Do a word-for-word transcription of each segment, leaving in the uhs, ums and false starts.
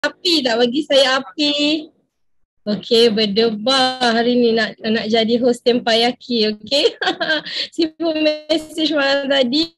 api, tak bagi saya api. Okey, berdebar hari ni nak nak jadi host Tempayaki, okey. Sifu message malam tadi.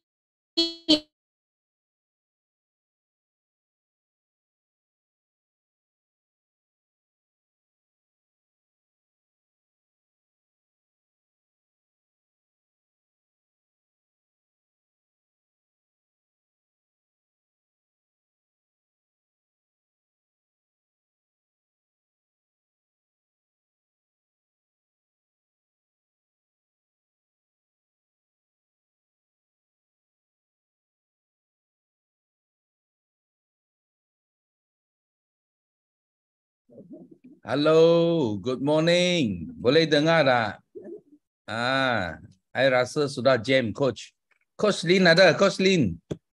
Halo, good morning. Boleh dengar tak? Ah, saya rasa sudah jam, Coach. Coach Lin ada, Coach Lin.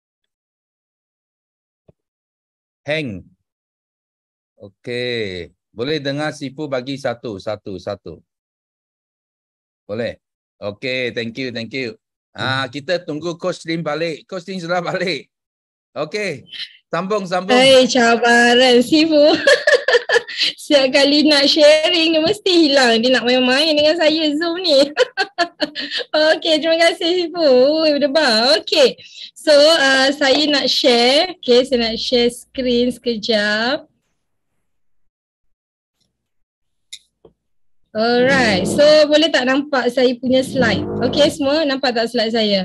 Hang. Okey. Boleh dengar Sifu bagi satu, satu, satu. Boleh? Okey, thank you, thank you. Ah, kita tunggu Coach Lin balik. Coach Lin sudah balik. Okey. Sambung, sambung. Hai, cabaran Sifu. Setiap kali nak sharing dia mesti hilang. Dia nak main-main dengan saya Zoom ni. Okey, terima kasih Sifu. Berdebar. Okey. So, uh, saya nak share. Okey, saya nak share screen sekejap. Alright. So, boleh tak nampak saya punya slide? Okey semua, nampak tak slide saya?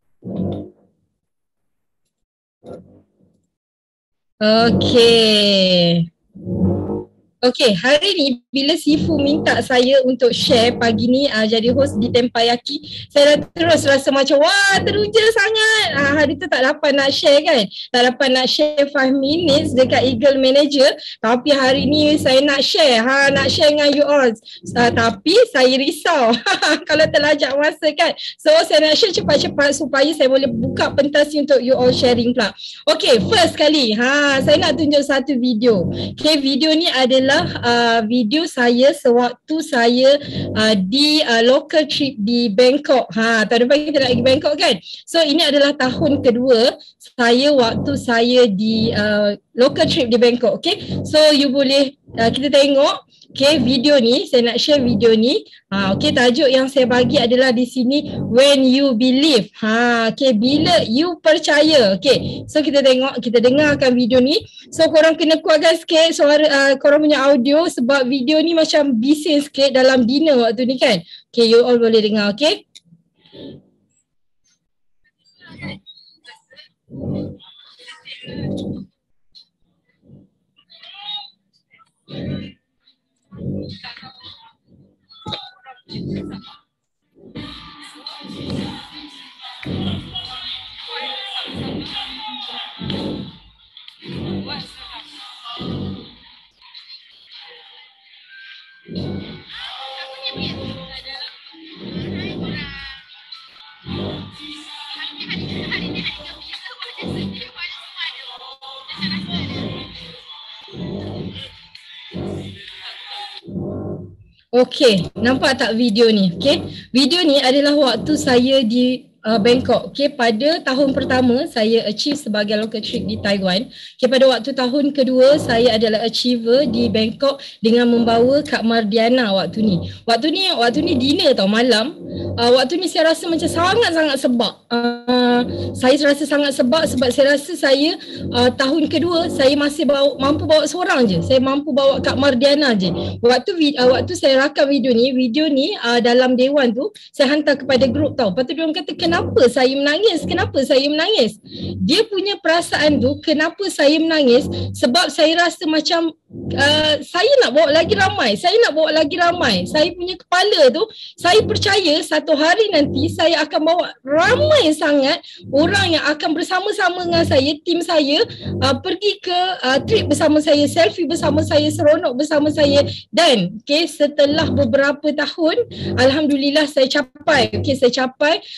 Okey. Okey, hari ni bila Sifu minta saya untuk share pagi ni uh, jadi host di Tempayaki, saya dah terus rasa macam wah teruja sangat. Uh, hari tu tak dapat nak share kan, tak dapat nak share five minutes dekat Eagle Manager, tapi hari ni saya nak share, ha, nak share dengan you all. Uh, tapi saya risau kalau terlajak masa kan. So saya nak share cepat-cepat supaya saya boleh buka pentasi untuk you all sharing pula. Okey, first kali, ha, saya nak tunjuk satu video. Okay, video ni adalah uh, video saya sewaktu saya uh, di uh, local trip di Bangkok. Ha, tahun depan kita nak pergi Bangkok kan. So ini adalah tahun kedua saya waktu saya di uh, local trip di Bangkok. Okay, so you boleh uh, kita tengok. Okay, video ni, saya nak share video ni. Ha, okay, tajuk yang saya bagi adalah di sini, When You Believe. Ha, okay, bila you percaya. Okay, so kita tengok, kita dengarkan video ni. So korang kena kuatkan sikit suara, uh, korang punya audio sebab video ni macam bising sikit dalam dinner waktu ni kan. Okay, you all boleh dengar, okay. Okey, nampak tak video ni? Okey, video ni adalah waktu saya di uh, Bangkok. Okey, pada tahun pertama saya achieve sebagai local trip di Taiwan. Okey, pada waktu tahun kedua saya adalah achiever di Bangkok dengan membawa Kak Mardiana waktu ni. Waktu ni waktu ni dinner tau, malam. Uh, waktu ni saya rasa macam sangat-sangat sebab. Uh, saya rasa sangat sebab sebab saya rasa saya uh, tahun kedua saya masih bawa, mampu bawa seorang je. Saya mampu bawa Kak Mardiana je. Waktu uh, waktu saya rakam video ni, video ni uh, dalam dewan tu saya hantar kepada grup tau. Lepas tu dia orang kata kenapa saya menangis? Kenapa saya menangis? Dia punya perasaan tu kenapa saya menangis sebab saya rasa macam uh, saya nak bawa lagi ramai. Saya nak bawa lagi ramai. Saya punya kepala tu saya percaya satu hari nanti saya akan bawa ramai sangat orang yang akan bersama-sama dengan saya, tim saya uh, pergi ke uh, trip bersama saya, selfie bersama saya, seronok bersama saya dan okay, setelah beberapa tahun alhamdulillah saya capai. Okay, saya capai dengan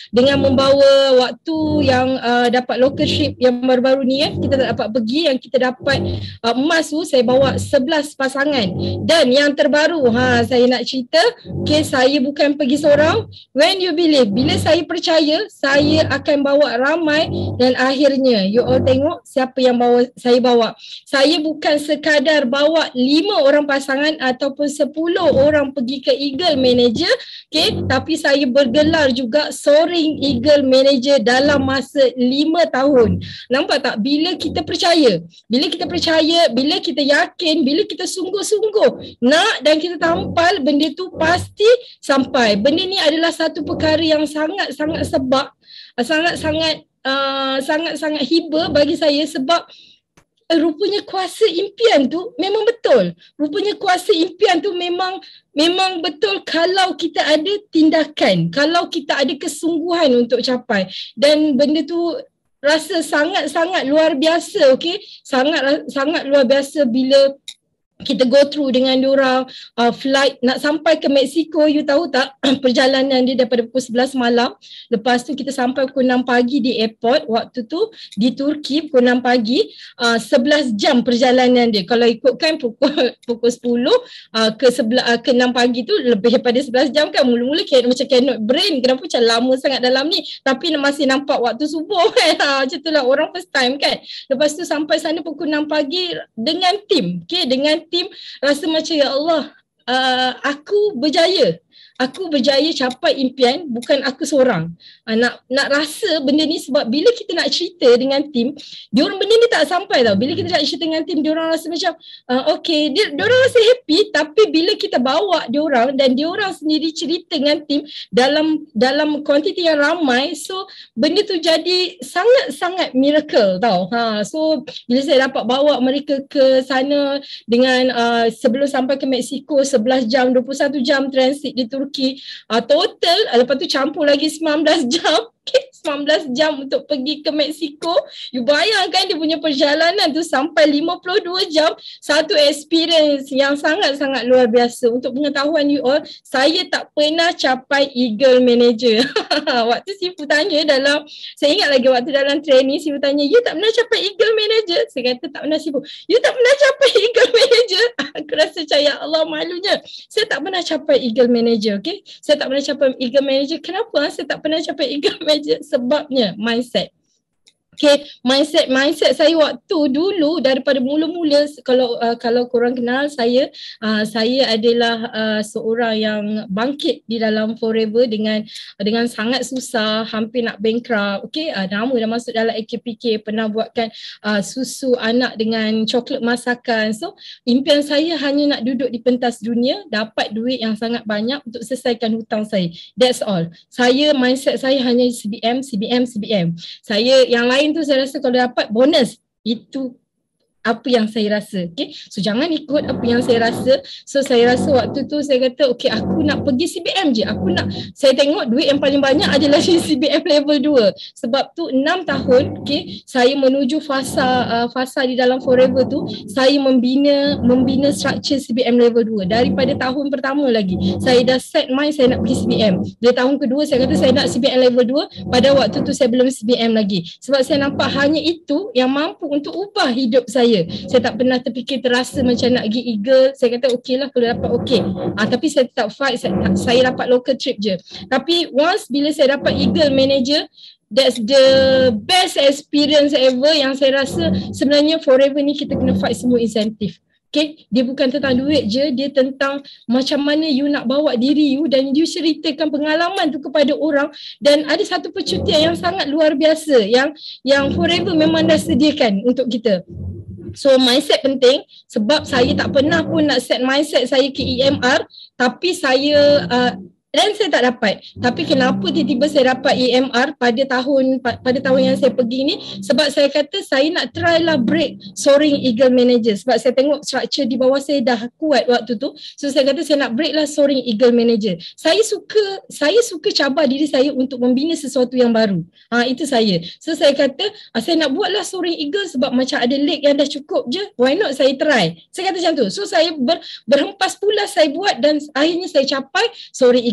membawa waktu yang uh, dapat local trip yang baru-baru ni eh, kita tak dapat pergi, yang kita dapat uh, emas tu saya bawa sebelas pasangan. Dan yang terbaru ha saya nak cerita, okay, saya bukan pergi seorang. When you believe, bila saya percaya saya akan bawa ramai, dan akhirnya you all tengok siapa yang bawa saya bawa. Saya bukan sekadar bawa lima orang pasangan ataupun sepuluh orang pergi ke Eagle Manager, okay, tapi saya bergelar juga Soaring Eagle Manager dalam masa lima tahun. Nampak tak? Bila kita percaya, bila kita percaya, bila kita yakin, bila kita sungguh-sungguh nak dan kita tampal, benda tu pasti sampai. Benda ni adalah satu perkara yang sangat-sangat sebab, sangat-sangat uh, sangat-sangat hiba bagi saya, sebab rupanya kuasa impian tu memang betul. Rupanya kuasa impian tu memang memang betul kalau kita ada tindakan, kalau kita ada kesungguhan untuk capai. Dan benda tu rasa sangat-sangat luar biasa, okey? Sangat sangat luar biasa bila kita go through dengan diorang uh, flight nak sampai ke Mexico. You tahu tak perjalanan dia daripada pukul sebelas malam, lepas tu kita sampai pukul enam pagi di airport. Waktu tu di Turki pukul enam pagi, uh, sebelas jam perjalanan dia. Kalau ikutkan pukul pukul sepuluh uh, ke sebelah uh, ke enam pagi tu lebih daripada sebelas jam kan. Mula-mula kayak macam cannot brain, kenapa macam lama sangat dalam ni, tapi masih nampak waktu subuh kan. Ha, macam tu lah orang first time kan. Lepas tu sampai sana pukul enam pagi dengan tim, okay, dengan tim, rasa macam ya Allah, uh, aku berjaya. Aku berjaya capai impian, bukan aku seorang. Uh, nak nak rasa benda ni, sebab bila kita nak cerita dengan tim, diorang benda ni tak sampai tau. Bila kita nak cerita dengan tim, diorang rasa macam uh, okay, dia, diorang rasa happy, tapi bila kita bawa diorang dan diorang sendiri cerita dengan tim dalam dalam kuantiti yang ramai, so benda tu jadi sangat-sangat miracle tau. Ha, so bila saya dapat bawa mereka ke sana dengan uh, sebelum sampai ke Mexico sebelas jam, dua puluh satu jam transit di Turki. Uh, total, uh, lepas tu campur lagi sembilan belas jam. Okay, sembilan belas jam untuk pergi ke Mexico. You bayangkan dia punya perjalanan tu sampai lima puluh dua jam. Satu experience yang sangat-sangat luar biasa. Untuk pengetahuan you all, saya tak pernah capai Eagle Manager. Waktu Sifu tanya dalam, saya ingat lagi waktu dalam training, Sifu tanya, you tak pernah capai Eagle Manager? Saya kata tak pernah Sifu. You tak pernah capai Eagle Manager? Aku rasa macam ya Allah malunya. Saya tak pernah capai Eagle Manager, okay? Saya tak pernah capai Eagle Manager. Kenapa saya tak pernah capai Eagle Manager? Sebabnya mindset. Okay, mindset mindset saya waktu dulu daripada mula-mula, kalau uh, kalau korang kenal saya, uh, saya adalah uh, seorang yang bangkit di dalam Forever dengan uh, dengan sangat susah, hampir nak bankrupt. Okay, uh, nama dah masuk dalam A K P K, pernah buatkan uh, susu anak dengan coklat masakan. So impian saya hanya nak duduk di pentas dunia, dapat duit yang sangat banyak untuk selesaikan hutang saya. That's all. Saya mindset saya hanya C B M, C B M, C B M. Saya yang lain tu saya rasa kalau dapat bonus, itu apa yang saya rasa. Okay, so jangan ikut apa yang saya rasa. So saya rasa waktu tu saya kata okay, aku nak pergi C B M je. Aku nak, saya tengok duit yang paling banyak adalah C B M level dua. Sebab tu enam tahun, okay, saya menuju fasa uh, fasa di dalam Forever tu, saya membina membina structure C B M level dua. Daripada tahun pertama lagi saya dah set mind saya nak pergi C B M. Dari tahun kedua saya kata saya nak C B M level dua. Pada waktu tu saya belum C B M lagi. Sebab saya nampak hanya itu yang mampu untuk ubah hidup saya. Saya tak pernah terfikir terasa macam nak pergi Eagle. Saya kata okey lah kalau dapat okey. Ah, tapi saya tetap fight, saya, saya dapat local trip je. Tapi once bila saya dapat Eagle Manager, that's the best experience ever, yang saya rasa sebenarnya Forever ni kita kena fight semua insentif. Okay, dia bukan tentang duit je, dia tentang macam mana you nak bawa diri you dan you ceritakan pengalaman tu kepada orang. Dan ada satu percutian yang sangat luar biasa yang yang Forever memang dah sediakan untuk kita. So mindset penting, sebab saya tak pernah pun nak set mindset saya ke E M R, tapi saya uh, dan saya tak dapat. Tapi kenapa tiba-tiba saya dapat E M R pada tahun pada tahun yang saya pergi ni? Sebab saya kata saya nak try lah break Soaring Eagle Manager. Sebab saya tengok structure di bawah saya dah kuat waktu tu. So saya kata saya nak break lah Soaring Eagle Manager. Saya suka saya suka cabar diri saya untuk membina sesuatu yang baru. Ha, itu saya. So saya kata saya nak buat lah Soaring Eagle sebab macam ada leg yang dah cukup je. Why not saya try? Saya kata macam tu. So saya ber, berhempas pula saya buat dan akhirnya saya capai Soaring Eagle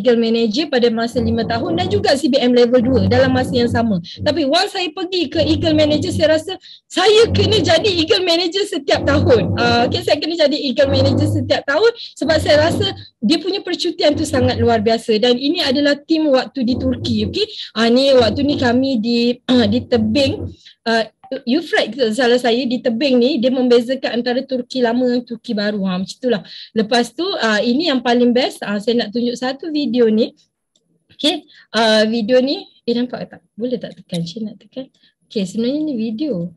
Eagle Manager pada masa lima tahun dan juga C B M level dua dalam masa yang sama. Tapi once saya pergi ke Eagle Manager, saya rasa saya kena jadi Eagle Manager setiap tahun. Uh, okay, saya kena jadi Eagle Manager setiap tahun sebab saya rasa dia punya percutian tu sangat luar biasa. Dan ini adalah tim waktu di Turki. Okay, uh, ni waktu ni kami di uh, di tebing uh, Euphrates, salah saya di tebing ni, dia membezakan antara Turki lama dan Turki baru. Ha, macam itulah. Lepas tu uh, ini yang paling best, uh, saya nak tunjuk satu video ni. Okay, uh, video ni, eh nampak tak? Boleh tak tekan? Saya nak tekan. Okay, sebenarnya ni video.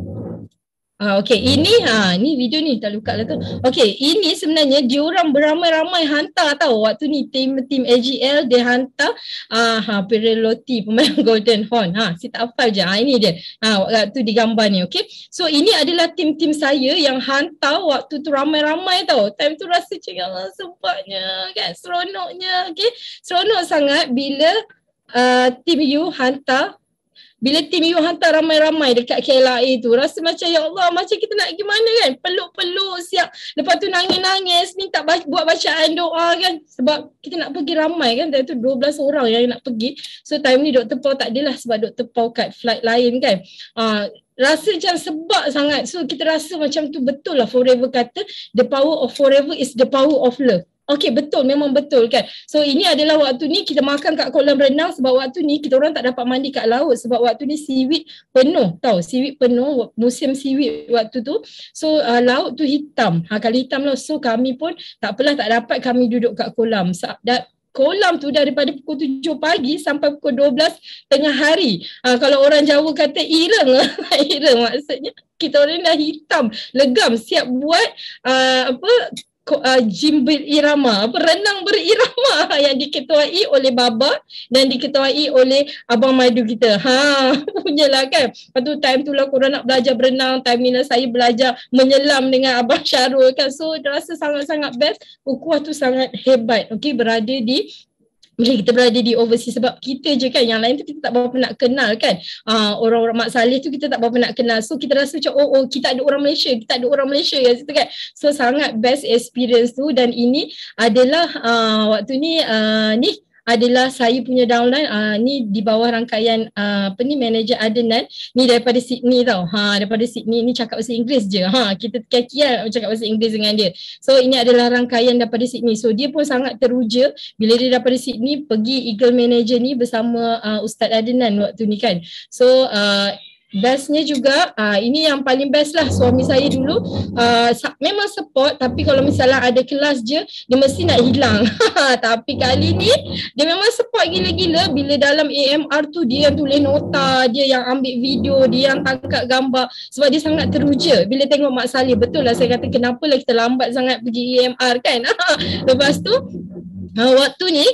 Ah, okay, ini ha, ni video ni tak luka lah tu. Okay, ini sebenarnya diorang beramai-ramai hantar tau. Waktu ni tim tim A G L dia hantar ah ha, Pirelli pemain Golden Horn. Ha, saya tak hafal je. Ha, ini dia. Ha, waktu di gambar ni, okay. So ini adalah tim-tim saya yang hantar waktu tu ramai-ramai tau. Time tu rasa macam Allah sebabnya kan, seronoknya, okay. Seronok sangat bila uh, tim you hantar. Bila tim you hantar ramai-ramai dekat K L A tu, rasa macam ya Allah, macam kita nak pergi mana kan, peluk-peluk siap, lepas tu nangis-nangis, minta baca, buat bacaan doa kan, sebab kita nak pergi ramai kan, dari tu dua belas orang yang nak pergi. So time ni Doktor Paul tak adalah sebab Doktor Paul kat flight lain kan. Uh, rasa macam sebab sangat. So kita rasa macam tu betul lah Forever kata, the power of forever is the power of love. Okey, betul, memang betul kan. So ini adalah waktu ni kita makan kat kolam renang sebab waktu ni kita orang tak dapat mandi kat laut sebab waktu ni seaweed penuh tau. Seaweed penuh, musim seaweed waktu tu. So uh, laut tu hitam. Ha, kalau hitam lah, so kami pun tak apalah, tak dapat kami duduk kat kolam. Dan kolam tu daripada pukul tujuh pagi sampai pukul dua belas tengah hari. Ha, kalau orang Jawa kata ireng lah. Ireng maksudnya kita orang dah hitam, legam, siap buat uh, apa Uh, gym berirama, apa, renang berirama yang diketuai oleh Baba dan diketuai oleh Abang Madu kita. Ha, punyalah kan. Lepas tu time tu lah korang nak belajar berenang, time ni lah saya belajar menyelam dengan Abang Syarul kan. So rasa sangat-sangat best. Ukhuwah tu sangat hebat. Okay, berada di bila kita berada di overseas sebab kita je kan, yang lain tu kita tak berapa nak kenal kan. Uh, orang-orang Mak Saleh tu kita tak berapa nak kenal. So kita rasa macam oh, oh kita ada orang Malaysia, kita ada orang Malaysia kat situ kan. So sangat best experience tu. Dan ini adalah uh, waktu ni uh, ni adalah saya punya downline, uh, ni di bawah rangkaian uh, apa ni, manager Adnan ni daripada Sydney tau. Ha, daripada Sydney ni cakap bahasa Inggeris je. Ha, kita kaki-kaki cakap bahasa Inggeris dengan dia. So ini adalah rangkaian daripada Sydney. So dia pun sangat teruja bila dia daripada Sydney pergi Eagle Manager ni bersama uh, Ustaz Adnan waktu ni kan. So uh, bestnya juga, uh, ini yang paling best lah, suami saya dulu uh, memang support, tapi kalau misalnya ada kelas je, dia mesti nak hilang. Tapi kali ni, dia memang support gila-gila. Bila dalam A M R tu, dia yang tulis nota, dia yang ambil video, dia yang tangkap gambar. Sebab dia sangat teruja bila tengok Mak Saleh. Betul lah saya kata, kenapa lah kita lambat sangat pergi A M R kan. Lepas tu, uh, waktu ni,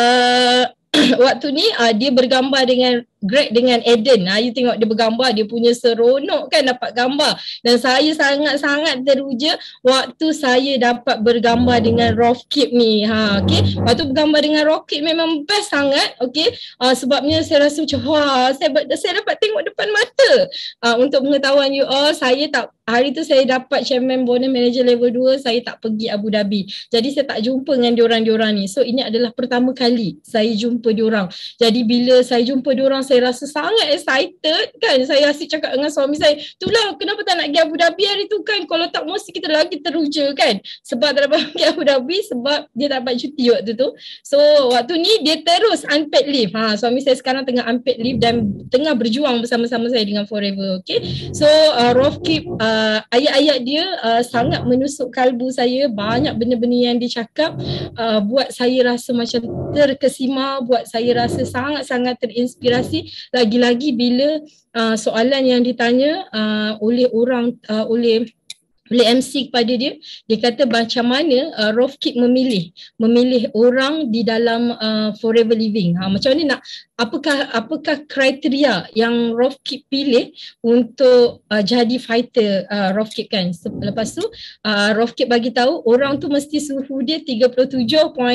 uh, waktu ni uh, dia bergambar dengan Greg dengan Eden. Ha, you tengok dia bergambar, dia punya seronok kan dapat gambar. Dan saya sangat-sangat teruja waktu saya dapat bergambar dengan Rockit ni. Ha, okay. Waktu bergambar dengan Rockit memang best sangat. Okay. Uh, sebabnya saya rasa macam wah, saya, saya dapat tengok depan mata. Uh, untuk pengetahuan you all, saya tak, hari tu saya dapat chairman bonus manager level dua, saya tak pergi Abu Dhabi. Jadi saya tak jumpa dengan diorang-diorang ni. So ini adalah pertama kali saya jumpa diorang. Jadi bila saya jumpa diorang, saya rasa sangat excited kan. Saya asyik cakap dengan suami saya, itulah kenapa tak nak pergi Abu Dhabi hari tu kan. Kalau tak mesti kita lagi teruja kan. Sebab tak dapat pergi Abu Dhabi sebab dia tak dapat cuti waktu tu. So waktu ni dia terus unpaid leave. Ha, suami saya sekarang tengah unpaid leave dan tengah berjuang bersama-sama saya dengan Forever. Okay. So uh, Rofkip, uh, ayat-ayat dia uh, sangat menusuk kalbu saya. Banyak benda-benda yang dia cakap uh, buat saya rasa macam terkesima, buat saya rasa sangat-sangat terinspirasi. Lagi-lagi bila uh, soalan yang ditanya uh, oleh orang, uh, oleh oleh M C kepada dia, dia kata macam mana uh, Rofkip memilih memilih orang di dalam uh, Forever Living. Ha, macam mana nak, apakah apakah kriteria yang Rofkip pilih untuk uh, jadi fighter uh, Rofkip kan. Lepas tu uh, Rofkip bagi tahu orang tu mesti suhu dia tiga puluh tujuh point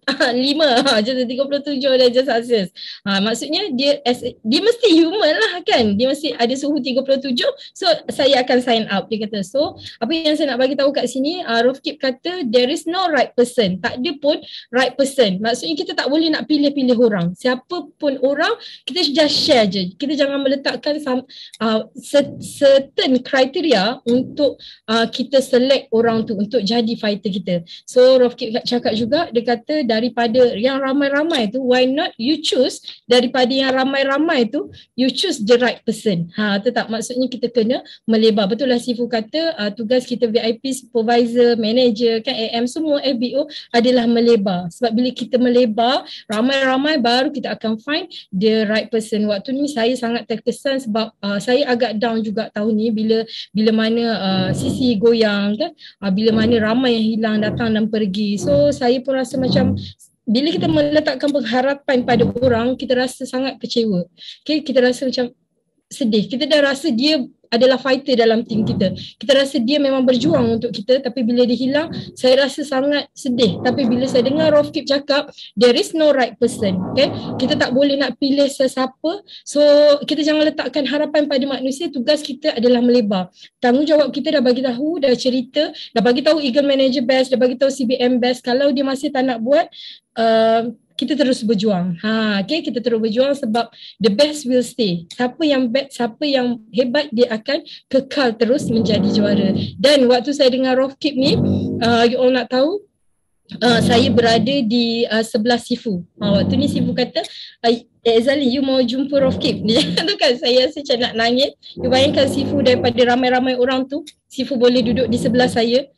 lima, ha, macam tu tiga puluh tujuh darjah Celsius. Ha, maksudnya dia as, dia mesti human lah kan. Dia mesti ada suhu tiga puluh tujuh. So saya akan sign up, dia kata. So apa yang saya nak bagi tahu kat sini, uh, Rofkip kata there is no right person. Tak ada pun right person. Maksudnya kita tak boleh nak pilih-pilih orang. Siapa pun orang, kita just share je. Kita jangan meletakkan some, uh, certain criteria untuk uh, kita select orang tu untuk jadi fighter kita. So Rofkip cakap juga, dia kata daripada yang ramai-ramai tu, why not you choose daripada yang ramai-ramai tu, you choose the right person. Ha, tetap maksudnya kita kena melebar. Betul lah Sifu kata, uh, tugas kita V I P, supervisor, manager, kan A M, semua F B O adalah melebar. Sebab bila kita melebar, ramai-ramai baru kita akan find the right person. Waktu ni saya sangat terkesan sebab uh, saya agak down juga tahun ni bila bila mana uh, Sisi goyang kan, uh, bila mana ramai yang hilang, datang dan pergi. So saya pun rasa macam bila kita meletakkan pengharapan pada orang, kita rasa sangat kecewa. Okay, kita rasa macam sedih. Kita dah rasa dia adalah fighter dalam tim kita. Kita rasa dia memang berjuang untuk kita, tapi bila dia hilang, saya rasa sangat sedih. Tapi bila saya dengar Rofkip cakap, there is no right person. Okay? Kita tak boleh nak pilih sesiapa. So, kita jangan letakkan harapan pada manusia. Tugas kita adalah melebar. Tanggungjawab kita dah bagi tahu, dah cerita, dah bagi tahu Eagle Manager Best, dah bagi tahu C B M Best. Kalau dia masih tak nak buat, uh, kita terus berjuang. Ha, okay, kita terus berjuang sebab the best will stay. Siapa yang best, siapa yang hebat, dia akan kekal terus menjadi juara. Dan waktu saya dengar Rofkip ni, uh, you all nak tahu, uh, saya berada di uh, sebelah Sifu. Ha, waktu ni Sifu kata, eh Zali, you mau jumpa Rofkip? Dia tu kan, saya rasa macam nak nangis. You bayangkan Sifu daripada ramai-ramai orang tu, Sifu boleh duduk di sebelah saya.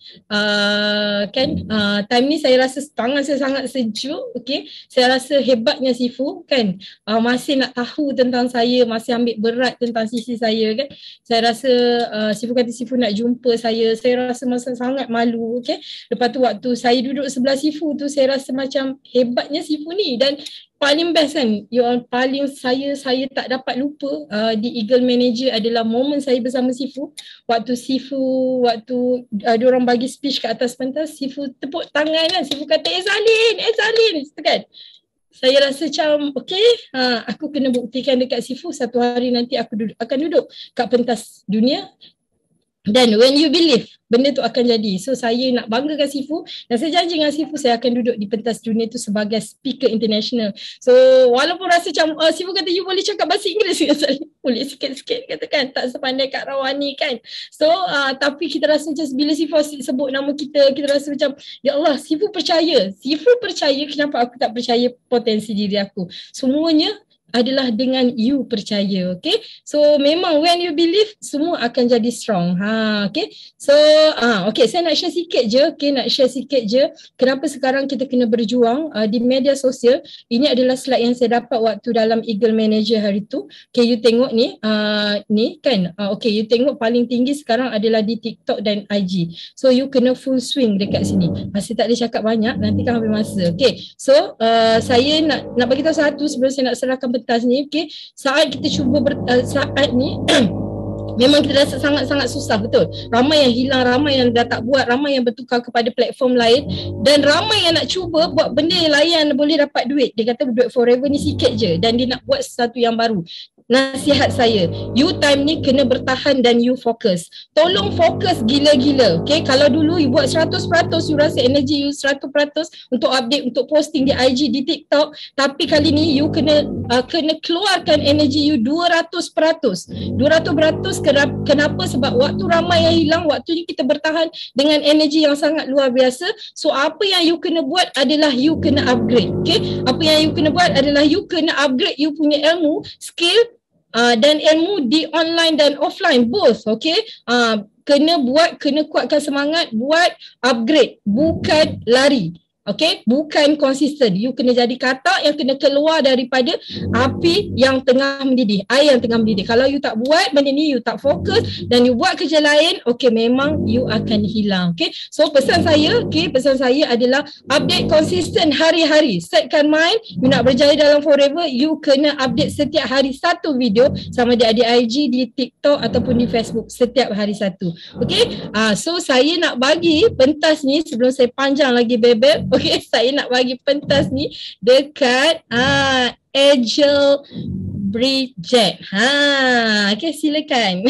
Uh, kan, uh, time ni saya rasa tangan saya sangat sejuk. Okay, saya rasa hebatnya Sifu kan, uh, masih nak tahu tentang saya, masih ambil berat tentang sisi saya kan. Saya rasa uh, Sifu kata Sifu nak jumpa saya. Saya rasa masa sangat malu. Okay, lepas tu waktu saya duduk sebelah Sifu tu, saya rasa macam hebatnya Sifu ni. Dan paling best kan, yang paling saya saya tak dapat lupa uh, di Eagle Manager adalah momen saya bersama Sifu. Waktu Sifu, waktu uh, diorang bagi speech ke atas pentas, Sifu tepuk tangan kan, Sifu kata eh Zalin, eh Zalin, gitu kan. Saya rasa macam okay, uh, aku kena buktikan dekat Sifu satu hari nanti aku duduk, akan duduk kat pentas dunia. Dan when you believe, benda tu akan jadi. So saya nak banggakan Sifu dan saya janji dengan Sifu saya akan duduk di pentas dunia tu sebagai speaker international. So walaupun rasa macam uh, Sifu kata you boleh cakap bahasa Inggeris ke? Saya boleh sikit-sikit katakan, tak sepandai Kak Rawani kan. So uh, tapi kita rasa macam bila Sifu sebut nama kita, kita rasa macam ya Allah, Sifu percaya. Sifu percaya, kenapa aku tak percaya potensi diri aku? Semuanya adalah dengan you percaya. Okay, so memang when you believe, semua akan jadi strong. Ha, okay, so ah, okay, saya nak share sikit je. Okay, nak share sikit je kenapa sekarang kita kena berjuang uh, di media sosial. Ini adalah slide yang saya dapat waktu dalam Eagle Manager hari tu. Okay, you tengok ni, uh, ni kan, uh, okay, you tengok paling tinggi sekarang adalah di TikTok dan I G. So you kena full swing dekat sini. Masih tak boleh cakap banyak, nanti kan habis masa. Okay, so uh, saya nak nak bagi tahu satu sebelum saya nak serahkan pentas ni. Okay, saat kita cuba ber, uh, saat ni memang kita rasa sangat-sangat susah, betul. Ramai yang hilang, ramai yang dah tak buat, ramai yang bertukar kepada platform lain dan ramai yang nak cuba buat benda yang lain boleh dapat duit. Dia kata duit forever ni sikit je dan dia nak buat sesuatu yang baru. Nasihat saya, you time ni kena bertahan dan you fokus. Tolong fokus gila-gila. Okay, kalau dulu you buat seratus peratus, you rasa energi you seratus peratus untuk update, untuk posting di I G, di TikTok. Tapi kali ni you kena uh, kena keluarkan energi you dua ratus peratus. dua ratus peratus kenapa? Sebab waktu ramai yang hilang, waktu ni kita bertahan dengan energi yang sangat luar biasa. So apa yang you kena buat adalah you kena upgrade. Okay, apa yang you kena buat adalah you kena upgrade you punya ilmu, skill, Uh, dan ilmu di online dan offline both. Okay, uh, kena buat, kena kuatkan semangat, buat upgrade, bukan lari. Okay, bukan konsisten. You kena jadi katak yang kena keluar daripada api yang tengah mendidih, air yang tengah mendidih. Kalau you tak buat benda ni, you tak fokus dan you buat kerja lain, okay, memang you akan hilang. Okay, so pesan saya, okay, pesan saya adalah update konsisten hari-hari. Setkan mind, you nak berjaya dalam forever, you kena update setiap hari satu video, sama dia di I G, di TikTok ataupun di Facebook, setiap hari satu. Okay, uh, so saya nak bagi pentas ni sebelum saya panjang lagi bebel. Okay, saya nak bagi pentas ni dekat ah, Angel Bridget. Ha, okay, silakan.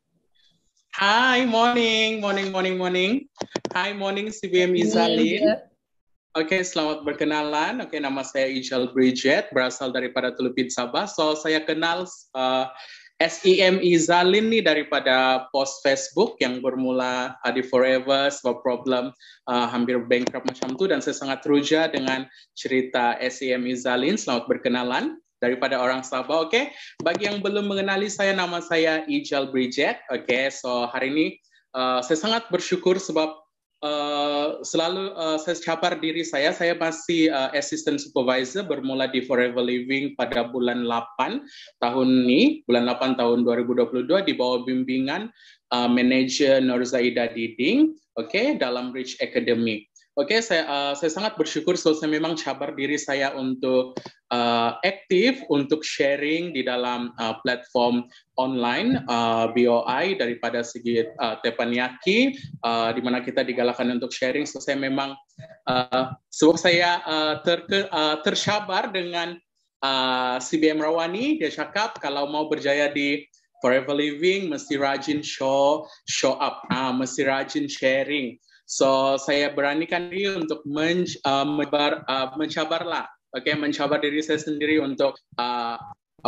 Hi, morning, morning, morning, morning. Hi, morning C B M Izalin. Oke, okay, selamat berkenalan. Oke, okay, nama saya Angel Bridget, berasal daripada Telupin Sabah. So, saya kenal uh, S E M Izalin nih daripada post Facebook yang bermula uh, di Forever, sebuah problem uh, hampir bankrupt macam itu. Dan saya sangat teruja dengan cerita S E M Izalin. Selamat berkenalan. Daripada orang Sabah, oke. Okay? Bagi yang belum mengenali saya, nama saya Angel Bridget, oke. Okay? So hari ini uh, saya sangat bersyukur sebab uh, selalu uh, saya cabar diri saya. Saya masih uh, assistant supervisor bermula di Forever Living pada bulan delapan tahun ini, bulan delapan tahun dua ribu dua puluh dua di bawah bimbingan uh, manager Nurzaida Diding, oke, okay? Dalam Rich Academy. Oke, okay, saya uh, saya sangat bersyukur. So saya memang cabar diri saya untuk uh, aktif untuk sharing di dalam uh, platform online uh, B O I daripada segi uh, Teppanyaki, uh, di mana kita digalakkan untuk sharing. So saya memang uh, so saya uh, ter uh, tercabar dengan uh, C B M Rawani. Dia cakap kalau mau berjaya di Forever Living mesti rajin show show up, uh, mesti rajin sharing. So saya beranikan diri untuk men, uh, mencabar, uh, mencabarlah, oke, okay? Mencabar diri saya sendiri untuk uh,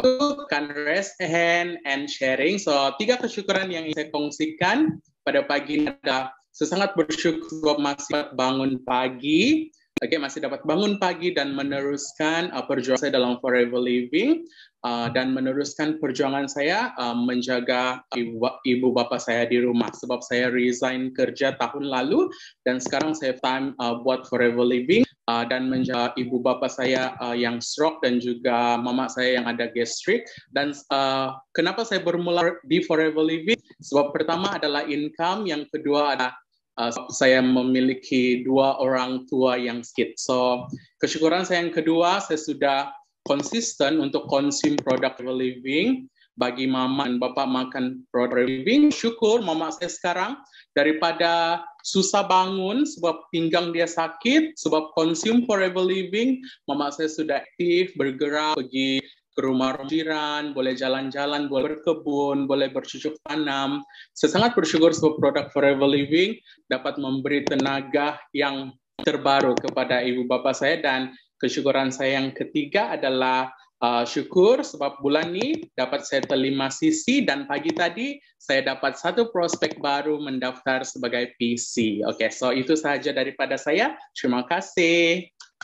kan raise hand and sharing. So tiga kesyukuran yang saya kongsikan pada pagi ini adalah saya sangat bersyukur masih bangun pagi, oke, okay? Masih dapat bangun pagi dan meneruskan uh, perjuangan saya dalam Forever Living. Uh, dan meneruskan perjuangan saya uh, menjaga ibu, ibu bapa saya di rumah sebab saya resign kerja tahun lalu dan sekarang saya time uh, buat Forever Living uh, dan menjaga ibu bapa saya uh, yang stroke dan juga mama saya yang ada gastrik. Dan uh, kenapa saya bermula di Forever Living? Sebab pertama adalah income, yang kedua adalah Uh, saya memiliki dua orang tua yang sakit. So kesyukuran saya yang kedua, saya sudah konsisten untuk konsum produk Forever Living. Bagi mama dan bapak makan produk Living, syukur mama saya sekarang daripada susah bangun sebab pinggang dia sakit, sebab konsum Forever Living, mama saya sudah aktif bergerak, pergi ke rumah jiran, boleh jalan-jalan, boleh berkebun, boleh bercocok tanam. Saya sangat bersyukur sebab produk Forever Living dapat memberi tenaga yang terbaru kepada ibu bapa saya. Dan kesyukuran saya yang ketiga adalah uh, syukur sebab bulan ini dapat saya terima C C dan pagi tadi saya dapat satu prospek baru mendaftar sebagai P C. Oke, okay, so itu sahaja daripada saya. Terima kasih.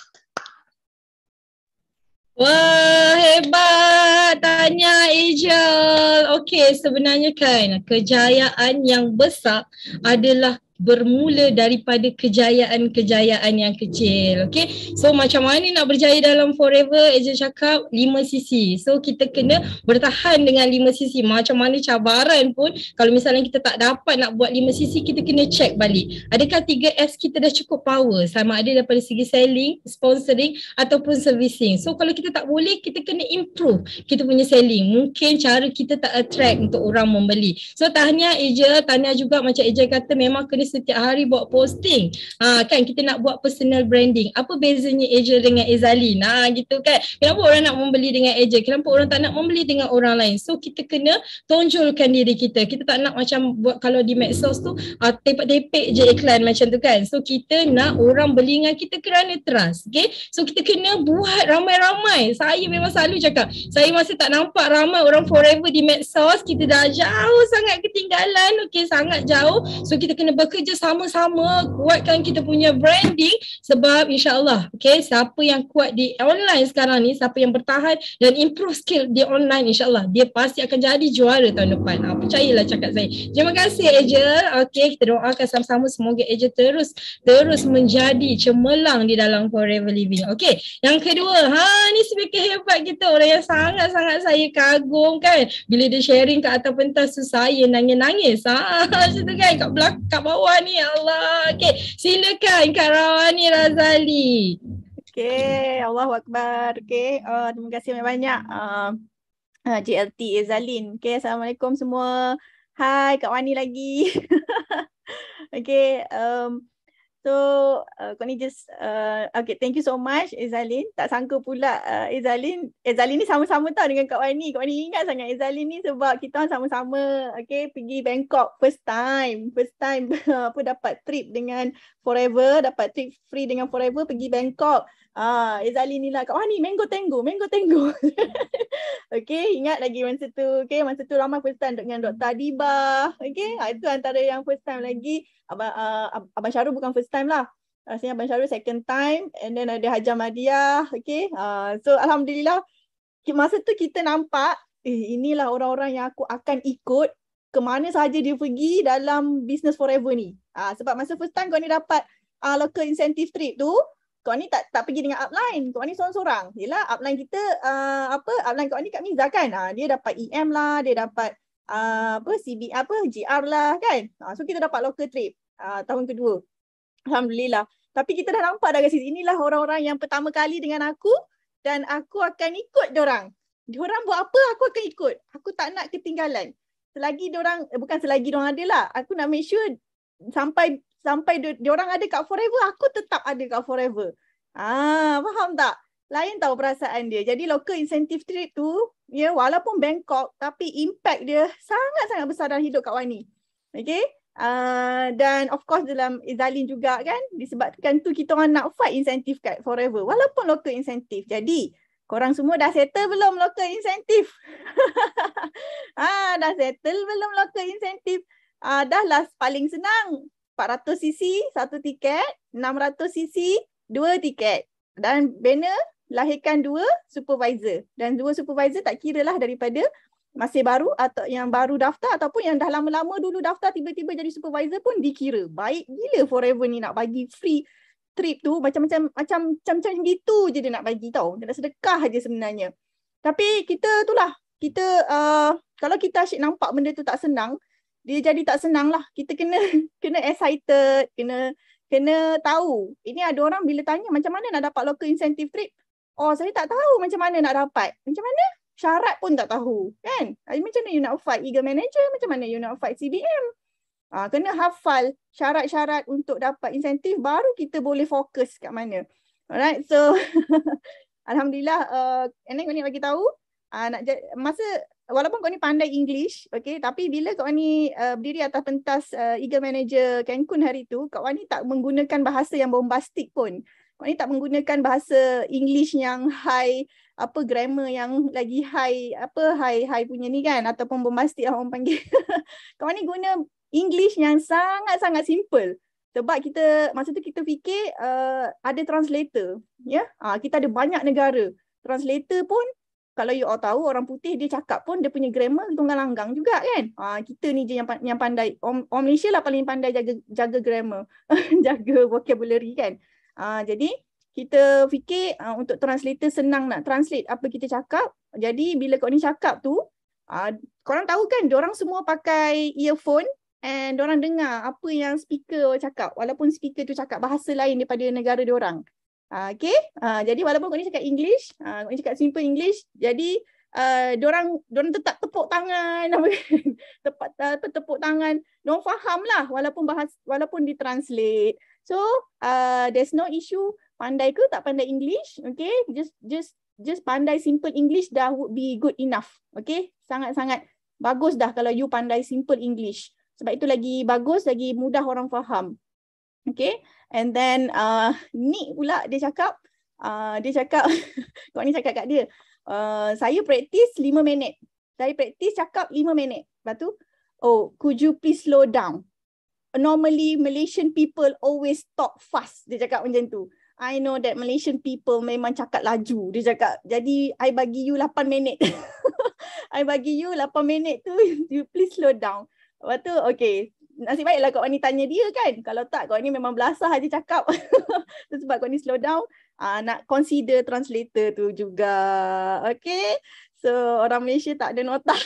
Wah, hebat tanya Angel. Okey, sebenarnya kan kejayaan yang besar adalah bermula daripada kejayaan-kejayaan yang kecil. Okay, so macam mana nak berjaya dalam Forever? Angel cakap lima sisi. So kita kena bertahan dengan lima sisi. Macam mana cabaran pun, kalau misalnya kita tak dapat nak buat lima sisi, kita kena check balik. Adakah tiga S kita dah cukup power? Sama ada daripada segi selling, sponsoring ataupun servicing. So kalau kita tak boleh, kita kena improve kita punya selling. Mungkin cara kita tak attract untuk orang membeli. So tahniah Angel, tahniah juga macam Angel kata memang kena setiap hari buat posting. Ha, kan kita nak buat personal branding. Apa bezanya Angel dengan Izalin? Ha, gitu kan. Kenapa orang nak membeli dengan Angel? Kenapa orang tak nak membeli dengan orang lain? So kita kena tonjolkan diri kita. Kita tak nak macam buat kalau di medsos tu uh, tepek-tepek je iklan macam tu kan. So kita nak orang beli dengan kita kerana trust. Okay. So kita kena buat ramai-ramai. Saya memang selalu cakap, saya masih tak nampak ramai orang Forever di medsos. Kita dah jauh sangat ketinggalan. Okay, sangat jauh. So kita kena bekerja kerja sama-sama, kuatkan kita punya branding sebab insyaAllah, okay, siapa yang kuat di online sekarang ni, siapa yang bertahan dan improve skill di online, insyaAllah dia pasti akan jadi juara tahun depan. Ha, percayalah cakap saya. Terima kasih Angel. Okay, kita doakan sama-sama semoga Angel terus terus menjadi cemerlang di dalam Forever Living. Okay, yang kedua, ha ni speaker hebat kita, orang yang sangat-sangat saya kagum kan. Bila dia sharing kat atas pentas tu saya nangis-nangis. Ha, macam tu kan, kat belakang, kat bawah ni, Allah. Okay, silakan Kak Rawani Razali. Okay, Allahu Akbar. Okay, uh, terima kasih banyak-banyak uh, uh, J L T Izalin. Okay, Assalamualaikum semua. Hai Kak Wani lagi. Okay, um, So uh, kau ni just uh, okay, thank you so much Ezalin. Tak sangka pula uh, Ezalin Ezalin ni sama-sama tau dengan Kak Wani. Kak Wani ingat sangat Ezalin ni sebab kita sama-sama okay pergi Bangkok first time. First time apa dapat trip dengan Forever, dapat trip free dengan Forever pergi Bangkok. Ah, Ezalin ni lah Kak Wani, Mango Tango, Mango Tango. Okay, ingat lagi masa tu. Okay, masa tu ramai first time dengan Doktor Adiba. Okay, ah, itu antara yang first time lagi. Abang, uh, Abang Syarul bukan first time lah. Rasanya Abang Syarul second time. And then ada Hajah Madiah. Okay, uh, so Alhamdulillah. Masa tu kita nampak, eh, inilah orang-orang yang aku akan ikut ke mana sahaja dia pergi dalam Business Forever ni. Uh, sebab masa first time kau ni dapat uh, local incentive trip tu, kau ni tak tak pergi dengan upline, kau ni seorang-seorang. Yelah upline kita uh, apa upline kau ni Kak Miza kan. Uh, dia dapat E M lah, dia dapat uh, apa C B apa G R lah kan. Uh, so kita dapat local trip uh, tahun kedua. Alhamdulillah. Tapi kita dah nampak dah guys, inilah orang-orang yang pertama kali dengan aku dan aku akan ikut diorang. Diorang buat apa aku akan ikut. Aku tak nak ketinggalan. Selagi diorang eh, bukan selagi diorang ada lah. Aku nak make sure sampai sampai di, diorang ada kat Forever, aku tetap ada kat Forever. Ah, faham tak? Lain tahu perasaan dia. Jadi local incentive trip tu, ya walaupun Bangkok, tapi impact dia sangat-sangat besar dalam hidup Kak Wani. Okay? Uh, dan of course dalam Ezalin juga kan, disebabkan tu kita orang nak fight insentif kat Forever. Walaupun local incentive. Jadi, korang semua dah settle belum local incentive? ah, dah settle belum local incentive? Ah, dah lah paling senang. empat ratus sisi satu tiket, enam ratus sisi dua tiket. Dan banner lahirkan dua supervisor. Dan dua supervisor tak kira lah daripada masih baru atau yang baru daftar ataupun yang dah lama-lama dulu daftar tiba-tiba jadi supervisor pun dikira. Baik gila Forever ni nak bagi free trip tu macam-macam macam macam gitu je dia nak bagi tau. Dia nak sedekah aja sebenarnya. Tapi kita tu lah, kita uh, kalau kita asyik nampak benda tu tak senang, dia jadi tak senang lah. Kita kena kena excited, kena kena tahu. Ini ada orang bila tanya macam mana nak dapat local incentive trip. Oh, saya tak tahu macam mana nak dapat. Macam mana? Syarat pun tak tahu. Kan? Macam mana you nak fight Eagle Manager? Macam mana you nak fight C B M? Ha, kena hafal syarat-syarat untuk dapat insentif baru kita boleh fokus kat mana. Alright, so Alhamdulillah, uh, Enek kau ni bagi tahu. Uh, nak masa walaupun kau ni pandai English, okay, tapi bila kau ni uh, berdiri atas pentas uh, Eagle Manager Cancun hari tu, kau ni tak menggunakan bahasa yang bombastik pun. Kau ni tak menggunakan bahasa English yang high, apa grammar yang lagi high, apa high high punya ni kan, ataupun bombastik orang panggil. Kau ni guna English yang sangat-sangat simple. Sebab kita masa tu kita fikir uh, ada translator, ya. Uh, kita ada banyak negara. Translator pun kalau you all tahu orang putih dia cakap pun dia punya grammar tunggal langgang juga kan. Uh, kita ni je yang yang pandai. Orang, orang Malaysia lah paling pandai jaga jaga grammar, jaga vocabulary kan. Uh, jadi kita fikir uh, untuk translator senang nak translate apa kita cakap. Jadi bila kau ni cakap tu, uh, korang tahu kan diorang semua pakai earphone and diorang dengar apa yang speaker cakap. Walaupun speaker tu cakap bahasa lain daripada negara diorang. Uh, okay, uh, jadi walaupun kau ni cakap English, uh, kau ni cakap simple English, jadi uh, diorang, diorang tetap tepuk tangan, tepat uh, tepuk tangan, diorang faham lah walaupun bahas, walaupun ditranslate. So uh, there's no issue pandai ke tak pandai English, okay, just just just pandai simple English dah would be good enough, okay, sangat-sangat bagus dah kalau you pandai simple English. Sebab itu lagi bagus, lagi mudah orang faham. Okay, and then uh, Nick pula dia cakap, uh, dia cakap, kau ni cakap kat dia, uh, saya praktis lima minit. Saya praktis cakap lima minit. Lepas tu, oh, could you please slow down? Normally Malaysian people always talk fast. Dia cakap macam tu. I know that Malaysian people memang cakap laju. Dia cakap, jadi I bagi you lapan minit. I bagi you lapan minit tu, you please slow down. Lepas tu, okay. Nasib baiklah kau ni tanya dia kan. Kalau tak, kau ni memang belasah aja cakap. Sebab kau ni slow down, uh, nak consider translator tu juga. Okay. So, orang Malaysia tak ada nota.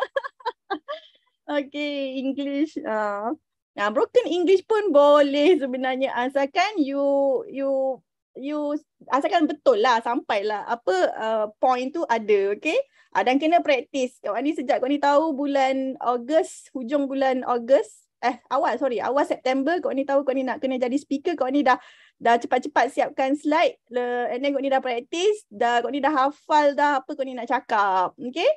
Okay, English. Uh. Nah, broken English pun boleh sebenarnya. Asalkan you, you, you, asalkan betul lah, sampailah apa uh, point tu ada, okay. Uh, dan kena praktis. Kau ni sejak kau ni tahu bulan Ogos, hujung bulan Ogos, eh awal sorry awal September kau ni tahu kau ni nak kena jadi speaker, kau ni dah dah cepat-cepat siapkan slide le, and then kau ni dah practice, dah kau ni dah hafal dah apa kau ni nak cakap. Okay.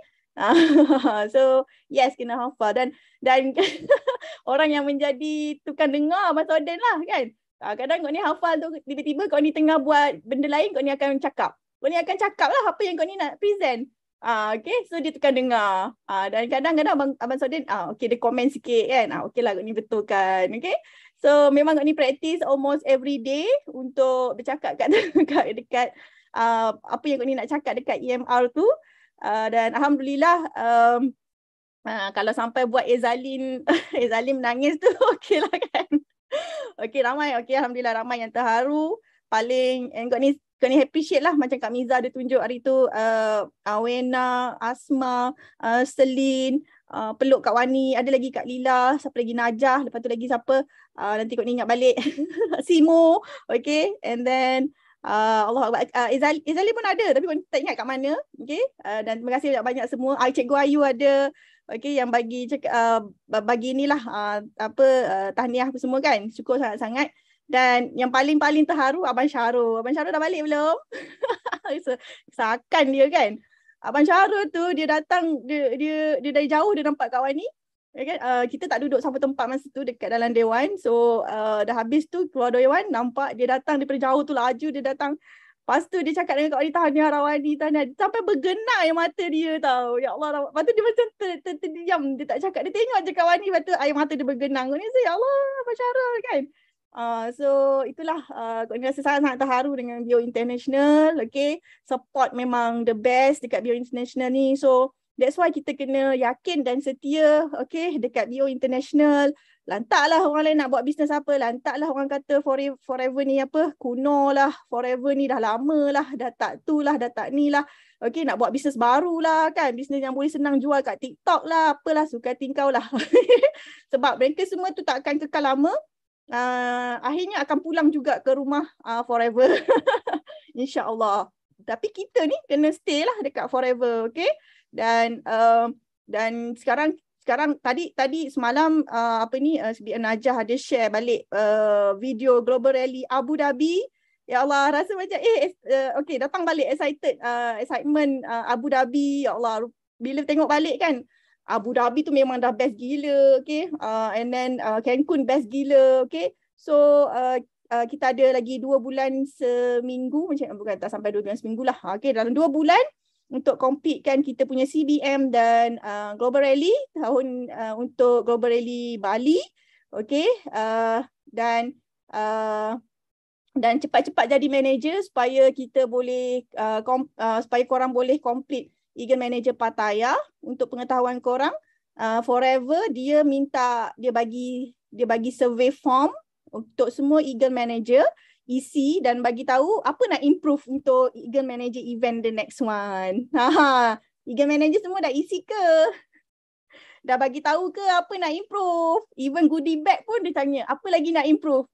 So yes, kena hafal dan dan orang yang menjadi tukang dengar Abang Soden lah kan. Uh, kadang kau ni hafal tu, tiba-tiba kau ni tengah buat benda lain, kau ni akan cakap. Kau ni akan cakap lah apa yang kau ni nak present. Ah, uh, okay, so dia tukang dengar. Ah, uh, dan kadang-kadang Abang, Abang Soden, ah, uh, okay, dia komen sikit kan. Ah, uh, okay lah, kau ni betul kan. Okay. So memang kau ni practice almost every day untuk bercakap kat dekat, dekat uh, apa yang kau ni nak cakap dekat E M R tu. Uh, dan Alhamdulillah, um, uh, kalau sampai buat Ezalin, Ezalin menangis tu, okay lah kan. Okay, ramai. Okay, Alhamdulillah ramai yang terharu. Paling, and kau ni, kau ni appreciate lah macam Kak Miza dia tunjuk hari tu, uh, Awena, Asma, uh, Selin, uh, peluk Kak Wani, ada lagi Kak Lila, siapa lagi Najah, lepas tu lagi siapa, uh, nanti kau ni ingat balik, Simo, okay, and then, Uh, Allah uh, Izali, Izali pun ada tapi pun tak ingat kat mana. Okay, uh, dan terima kasih banyak-banyak semua. uh, Cikgu Ayu ada, okay, yang bagi uh, bagi inilah uh, apa uh, tahniah apa semua kan. Syukur sangat-sangat. Dan yang paling-paling terharu Abang Syarul. Abang Syarul dah balik belum? Seakan dia kan. Abang Syarul tu dia datang, dia dia, dia dari jauh dia nampak Kak Wani. Okay, uh, kita tak duduk sama tempat masa tu dekat dalam dewan. So uh, dah habis tu keluar dewan, nampak dia datang daripada jauh tu, laju dia datang. Lepas tu dia cakap dengan Kak Wani, tahniah Rawani, tahniah. Sampai bergenar air mata dia tau. Ya Allah. Lepas tu dia macam ter, ter, terdiam. Dia tak cakap. Dia tengok je Kak Wani, lepas tu air mata dia bergenang. Ni saya, ya Allah, Abang Syarul kan. Uh, so itulah, uh, Kak Wani rasa sangat-sangat terharu dengan Bio International. Okay, support memang the best dekat Bio International ni. So that's why kita kena yakin dan setia, okay, dekat Bio International. Lantaklah orang lain nak buat bisnes apa, lantaklah orang kata forever, forever ni apa, kuno lah, forever ni dah lama lah, dah tak tu lah, dah tak ni lah. Okay, nak buat bisnes baru lah kan, bisnes yang boleh senang jual kat TikTok lah, apalah, suka tingkau lah. Sebab mereka semua tu tak akan kekal lama. Uh, akhirnya akan pulang juga ke rumah uh, forever. InsyaAllah. Tapi kita ni kena stay lah dekat forever, okay. Dan uh, dan sekarang sekarang tadi tadi semalam uh, apa ni uh, S B M Najah ada share balik uh, video Global Rally Abu Dhabi. Ya Allah, rasa macam eh uh, okey, datang balik excited, uh, excitement uh, Abu Dhabi. Ya Allah, bila tengok balik kan, Abu Dhabi tu memang dah best gila, okay. Uh, and then uh, Cancun best gila, okay. So uh, uh, kita ada lagi dua bulan seminggu, macam bukan tak sampai dua bulan seminggu lah. Okay, dalam dua bulan untuk compete kan kita punya C B M dan uh, Global Rally tahun uh, untuk Global Rally Bali, okay. Uh, dan uh, dan cepat-cepat jadi manager supaya kita boleh uh, kom, uh, supaya korang boleh complete Eagle Manager Pattaya. Untuk pengetahuan korang, uh, forever dia minta dia bagi dia bagi survey form untuk semua Eagle Manager, isi dan bagi tahu apa nak improve untuk Eagle Manager event the next one. Ha, Eagle Manager semua dah isi ke? Dah bagi tahu ke apa nak improve? Even goodie bag pun dia tanya, apa lagi nak improve?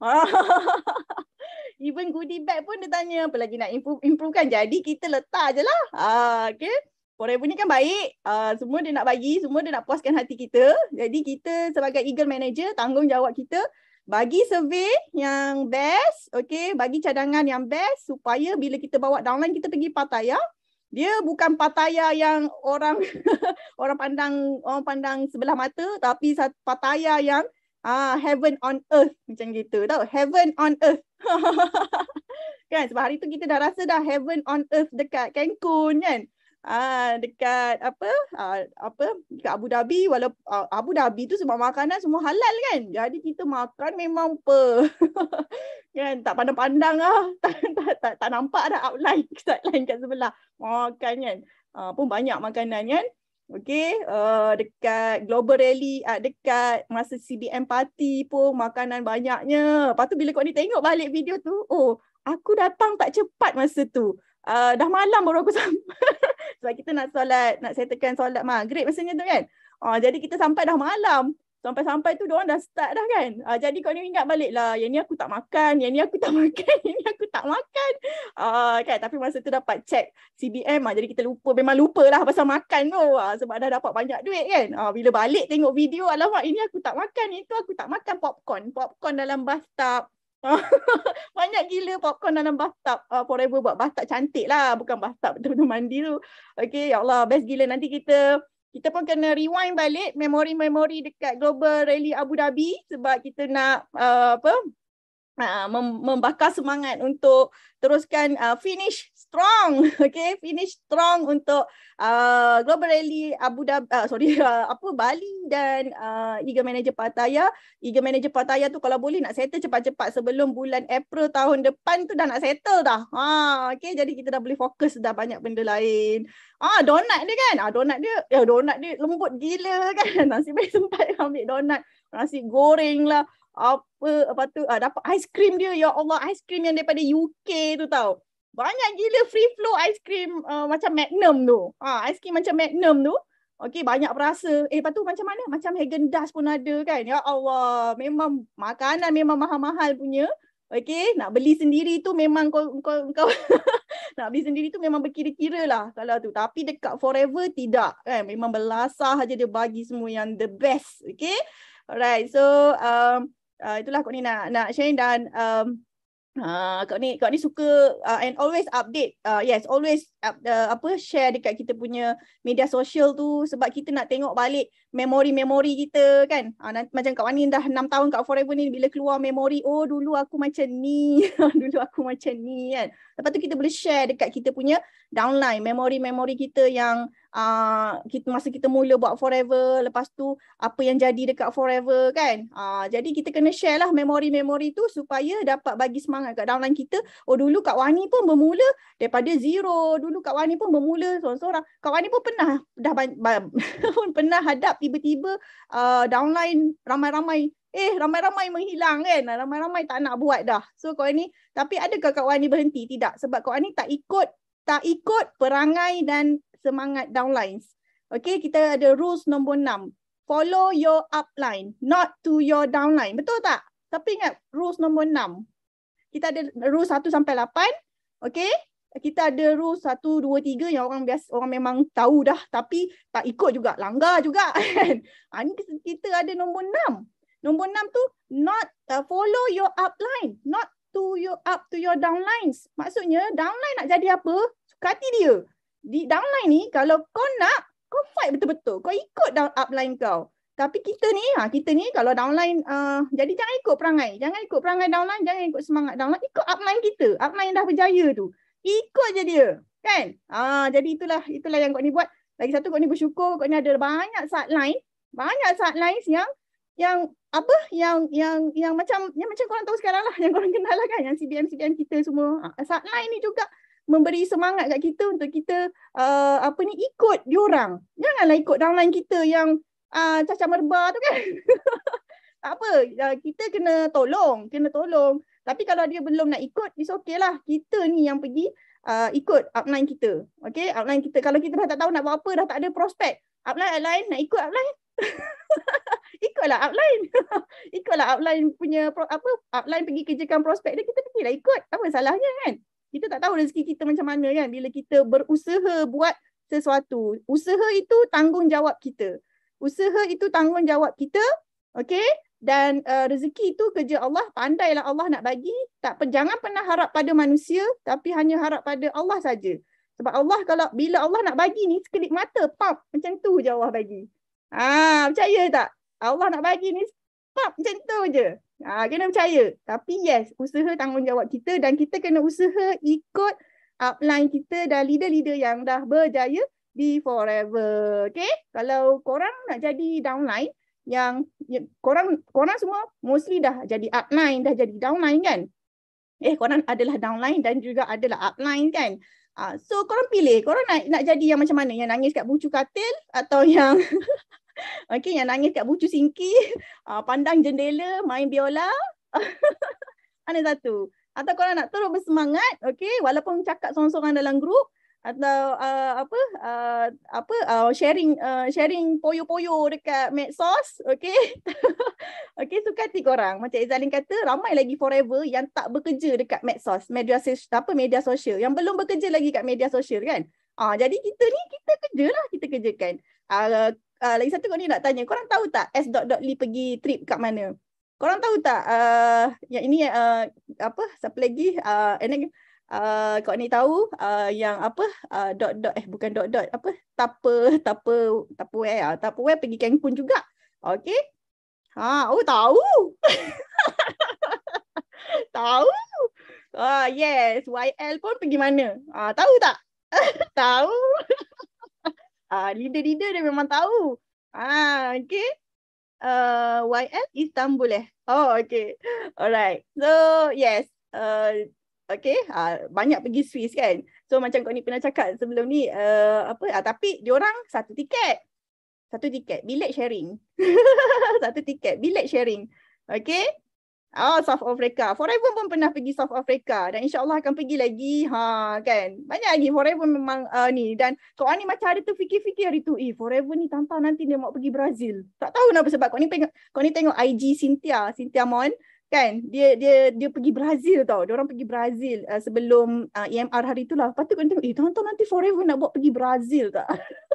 Even goodie bag pun dia tanya, apa lagi nak improve? Improve kan, jadi kita letak je lah. Ha, okay. Forever ni kan baik, uh, semua dia nak bagi, semua dia nak puaskan hati kita. Jadi kita sebagai Eagle Manager, tanggungjawab kita bagi survey yang best, okay, bagi cadangan yang best supaya bila kita bawa downline kita pergi Pattaya, dia bukan Pattaya yang orang orang pandang orang pandang sebelah mata, tapi Pattaya yang ah heaven on earth macam gitu, tau, heaven on earth. Kan sebab hari tu kita dah rasa dah heaven on earth dekat Cancun kan. Ah, dekat apa ah, apa dekat Abu Dhabi, walaupun ah, Abu Dhabi tu sebab makanan semua halal kan, jadi kita makan memang apa kan, tak pandang-pandang lah, tak, tak, tak, tak nampak ada outline outline kat sebelah makan kan, ah, pun banyak makanan kan. Okay, uh, dekat Global Rally, uh, dekat masa C B M party pun makanan banyaknya. Lepas tu bila kau ni tengok balik video tu, oh aku datang tak cepat masa tu. Uh, dah malam baru aku sampai. Sebab kita nak solat, nak settlekan solat maghrib masanya tu kan. Uh, jadi kita sampai dah malam. Sampai-sampai tu diorang dah start dah kan. Uh, jadi kau ni ingat balik lah, yang ni aku tak makan, yang ni aku tak makan, yang ni aku tak makan. Uh, kan? Tapi masa tu dapat check C B M, uh, jadi kita lupa, memang lupa lah pasal makan tu. Uh, sebab dah dapat banyak duit kan. Uh, bila balik tengok video, alamak ini aku tak makan, itu aku tak makan popcorn. Popcorn dalam bathtub. Banyak gila popcorn dalam bathtub. uh, Forever buat bathtub cantik lah, bukan bathtub betul-betul mandi tu. Okay, ya Allah, best gila. Nanti kita Kita pun kena rewind balik memori-memori dekat Global Rally Abu Dhabi sebab kita nak uh, apa uh, mem- membakar semangat untuk teruskan uh, finish strong. Okay, finish strong untuk uh, Global Rally Abu Dhabi, uh, sorry, uh, apa Bali dan uh, Eagle Manager Pattaya. Eagle Manager Pattaya tu kalau boleh nak settle cepat-cepat sebelum bulan April tahun depan tu dah nak settle dah. Ha, okay, jadi kita dah boleh fokus dah banyak benda lain. Ah, donat dia kan. Ah, donat dia, ya donat dia lembut gila kan. Nasi baik sempat ambil donat, nasi goreng lah. Apa apa tu, ah, dapat aiskrim dia. Ya Allah, aiskrim yang daripada U K tu tau. Banyak gila free flow aiskrim uh, macam Magnum tu. Ah, aiskrim macam Magnum tu. Okey, banyak perasa. Eh, lepas tu macam mana? Macam Häagen-Dazs pun ada kan. Ya Allah, memang makanan memang mahal-mahal punya. Okey, nak beli sendiri tu memang kau kau kau nak beli sendiri tu memang berkira-kira lah kalau tu. Tapi dekat Forever tidak kan. Memang belasah aja dia bagi semua yang the best. Okay. Alright. So um, uh, itulah kau ni nak nak share dan um, uh, kau ni kau ni suka uh, and always update. Uh, yes, always up, uh, apa share dekat kita punya media sosial tu sebab kita nak tengok balik memori-memori kita kan. Uh, nanti, macam Kak Wani dah enam tahun kat Forever ni, bila keluar memori, oh dulu aku macam ni. Dulu aku macam ni kan. Lepas tu kita boleh share dekat kita punya downline, memori-memori kita yang uh, kita masa kita mula buat Forever, lepas tu apa yang jadi dekat Forever kan. Uh, jadi kita kena share lah memori-memori tu supaya dapat bagi semangat kat downline kita. Oh dulu Kak Wani pun bermula daripada zero. Dulu Kak Wani pun bermula seorang-seorang. Kak Wani pun pernah dah pun pernah hadap tiba-tiba uh, downline ramai-ramai. Eh, ramai-ramai menghilang kan. Ramai-ramai tak nak buat dah. So Kak Wani, tapi adakah Kak Wani berhenti? Tidak. Sebab Kak Wani tak ikut tak ikut perangai dan semangat downlines. Okay, kita ada rules nombor enam. Follow your upline, not to your downline. Betul tak? Tapi ingat rules nombor enam. Kita ada rules satu sampai lapan. Okay. Kita ada rules satu, dua, tiga yang orang biasa, orang memang tahu dah. Tapi tak ikut juga. Langgar juga kan. Ha, ni kita ada nombor enam. Nombor enam tu, not uh, follow your upline, not to your up to your downlines. Maksudnya downline nak jadi apa? Suka hati dia. Di downline ni kalau kau nak, kau fight betul-betul. Kau ikut down upline kau. Tapi kita ni, ha, kita ni kalau downline, uh, jadi jangan ikut perangai. Jangan ikut perangai downline, jangan ikut semangat downline. Ikut upline kita. Upline yang dah berjaya tu. Ikut je dia. Kan? Ha, jadi itulah itulah yang kau ni buat. Lagi satu kau ni bersyukur, kau ni ada banyak sideline. Banyak sidelines yang yang apa yang yang yang macam yang macam korang tahu sekarang lah, yang korang kenal lah kan, yang C B M C B M kita semua. Ha, sideline ni juga memberi semangat kat kita untuk kita uh, apa ni ikut diorang. Janganlah ikut downline kita yang uh, cacah merba tu kan. Tak apa, uh, kita kena tolong, kena tolong. Tapi kalau dia belum nak ikut, it's okay lah. Kita ni yang pergi uh, ikut upline kita. Okay, upline kita. Kalau kita dah tak tahu nak buat apa, dah tak ada prospek. Upline, upline, nak ikut upline. Ikutlah upline. Ikutlah upline punya, pro, apa, upline pergi kerjakan prospek dia, kita pergilah ikut. Apa salahnya kan? Kita tak tahu rezeki kita macam mana kan bila kita berusaha buat sesuatu. Usaha itu tanggungjawab kita. Usaha itu tanggungjawab kita. Okay? Dan uh, rezeki itu kerja Allah. Pandailah Allah nak bagi. Tak, jangan pernah harap pada manusia, tapi hanya harap pada Allah saja. Sebab Allah kalau bila Allah nak bagi ni sekelip mata, pap, macam tu je Allah bagi. Ah, percaya tak? Allah nak bagi ni pap, macam tu je. Ah, kena percaya. Tapi yes, usaha tanggungjawab kita dan kita kena usaha ikut upline kita dan leader-leader yang dah berjaya di Forever. Okay? Kalau korang nak jadi downline, yang ya, korang korang semua mostly dah jadi upline, dah jadi downline kan? Eh, korang adalah downline dan juga adalah upline kan? Uh, so korang pilih, korang nak nak jadi yang macam mana? Yang nangis kat bucu katil atau yang okay, yang nangis kat bucu singki, uh, pandang jendela, main biola? Mana satu? Atau korang nak terus bersemangat, okay, walaupun cakap seorang-seorang dalam grup, atau uh, apa uh, apa uh, sharing uh, sharing poyo-poyo dekat medsos, okey. Okey, suka hati korang. Macam Ezalin kata, ramai lagi forever yang tak bekerja dekat medsos, media sos, apa media sosial, yang belum bekerja lagi kat media sosial kan. Ah, jadi kita ni kita kerja lah, kita kerjakan. Uh, uh, lagi satu kau ni nak tanya, korang tahu tak S. Lee pergi trip kat mana? Korang tahu tak uh, yang ini uh, apa siapa lagi uh, and Uh, kau ni tahu uh, yang apa uh, dot dot eh bukan dot dot apa Tupper Tupper Tupperware ah Tupperware pergi Cancun juga. Okey. Ha, oh tahu. Tahu. Ah yes, Y L pun pergi mana? Ah tahu tak? Tahu. Ah leader-leader dia memang tahu. Ah okey. Uh, Y L Istanbul eh. Oh okey. Alright. So yes. Uh, Okay, uh, banyak pergi Swiss kan. So macam kau ni pernah cakap sebelum ni, uh, apa? Uh, tapi diorang satu tiket. Satu tiket, bilik sharing. Satu tiket, bilik sharing. Okay. Oh, South Africa. Forever pun pernah pergi South Africa. Dan insyaAllah akan pergi lagi. Ha, kan. Banyak lagi. Forever memang uh, ni. Dan kau ni macam ada tu fikir-fikir hari tu. Eh, Forever ni tantang nanti dia mau pergi Brazil. Tak tahu kenapa sebab kau ni tengok, kau ni tengok I G Cynthia. Cynthia Mon. Kan, dia dia dia pergi Brazil tau. Dia orang pergi Brazil uh, sebelum uh, E M R hari itulah. Lepas tu kau tengok, eh tuan-tuan nanti Forever nak buat pergi Brazil tak?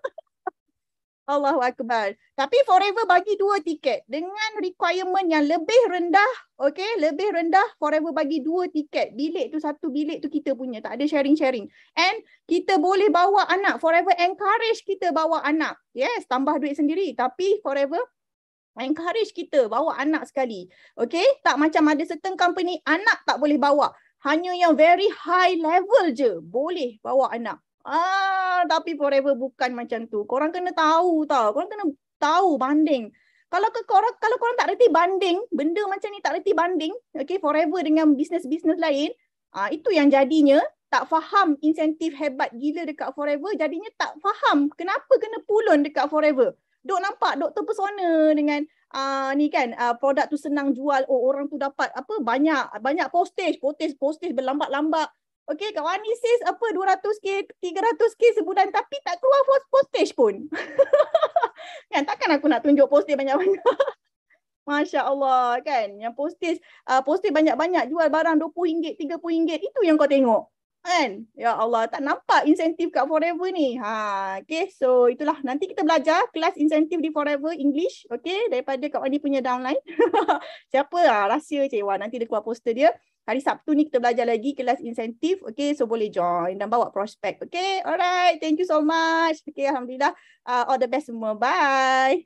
Allahu Akbar. Tapi Forever bagi dua tiket dengan requirement yang lebih rendah. Okay, lebih rendah. Forever bagi dua tiket. Bilik tu satu bilik tu kita punya. Tak ada sharing-sharing. And kita boleh bawa anak. Forever encourage kita bawa anak. Yes, tambah duit sendiri. Tapi Forever encourage kita bawa anak sekali. Okay, tak macam ada certain company anak tak boleh bawa. Hanya yang very high level je boleh bawa anak. Ah, tapi Forever bukan macam tu. Korang kena tahu tau. Korang kena tahu banding. Kalau ke korang kalau korang tak reti banding, benda macam ni tak reti banding, okay, Forever dengan bisnes-bisnes lain, ah itu yang jadinya tak faham insentif hebat gila dekat Forever, jadinya tak faham kenapa kena pulun dekat Forever. Dok nampak, dok terpesona dengan uh, ni kan, uh, produk tu senang jual, oh orang tu dapat apa banyak banyak postage, postage postage berlambak-lambak. Okey, Kak Wani sis apa dua ratus k, tiga ratus k sebulan tapi tak keluar postage pun. Kan takkan aku nak tunjuk postage banyak-banyak. Masya Allah kan, yang postage uh, postage banyak-banyak jual barang dua puluh ringgit, tiga puluh ringgit, itu yang kau tengok. Kan? Ya Allah, tak nampak insentif kat Forever ni. Ha, okay, so itulah. Nanti kita belajar kelas insentif di Forever English. Okay, daripada Kak Wani punya downline. Siapa lah, rahsia cik. Wah, nanti dia keluar poster dia. Hari Sabtu ni kita belajar lagi kelas insentif. Okay, so boleh join dan bawa prospek. Okay, alright. Thank you so much. Okay, Alhamdulillah. Uh, all the best semua. Bye.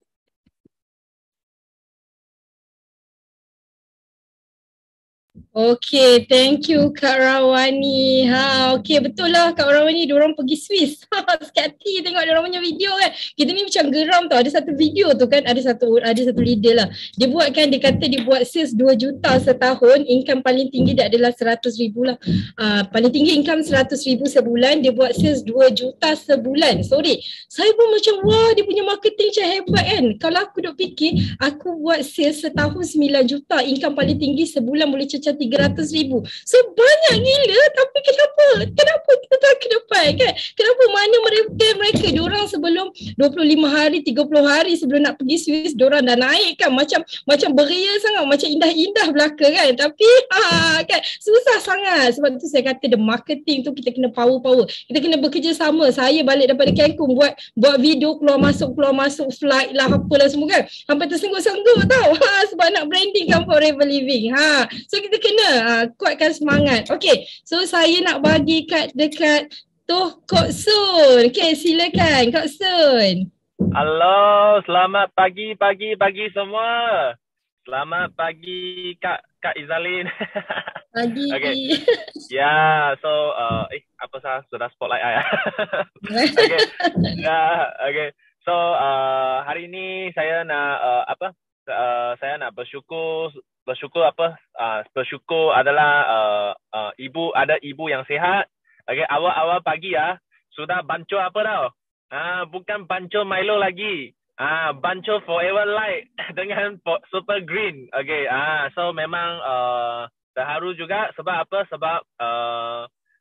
Okay, thank you Kak Rawani. Ha, okay, betul lah Kak Rawani, diorang pergi Swiss. Sikit hati tengok diorang punya video kan. Kita ni macam geram tau. Ada satu video tu kan, ada satu ada satu leader lah. Dia buat kan, dia kata dia buat sales dua juta setahun. Income paling tinggi dia adalah seratus ribu lah. Uh, paling tinggi income seratus ribu sebulan. Dia buat sales dua juta sebulan. Sorry. Saya pun macam, wah dia punya marketing macam hebat kan. Kalau aku duk fikir, aku buat sales setahun sembilan juta. Income paling tinggi sebulan boleh cecah tiga ratus ribu. So banyak gila, tapi kenapa? Kenapa kita tak ke depan kan? Kenapa mana mereka mereka diorang sebelum dua puluh lima hari, tiga puluh hari sebelum nak pergi Swiss, diorang dah naik kan, macam macam beria sangat, macam indah-indah belaka kan. Tapi ha, kan susah sangat. Sebab tu saya kata the marketing tu kita kena power-power. Kita kena bekerjasama. Saya balik daripada Cancun buat buat video keluar masuk keluar masuk flight lah apalah semua kan. Sampai tersenggut-senggut tau. Ha, sebab nak branding kan Forever Living. Ha. So kita kena uh, kuatkan semangat. Okay, so saya nak bagi kat dekat tu Kok Sun. Okay, silakan Kok Sun. Halo, selamat pagi, pagi, pagi semua. Selamat pagi Kak Kak Ezalin. Pagi. Okay. Ya, yeah, so uh, eh apa sah sudah spotlight saya. Okay. Ya, yeah, okay. So uh, hari ini saya nak uh, apa? Uh, saya nak bersyukur bersyukur apa uh, bersyukur adalah uh, uh, ibu ada ibu yang sihat. Okay, awal-awal pagi ya sudah banco apa tau? Ah, bukan banco Milo lagi. Ah, banco Forever Light dengan Super Green. Okay, ah, so memang uh, terharu juga sebab apa? Sebab uh,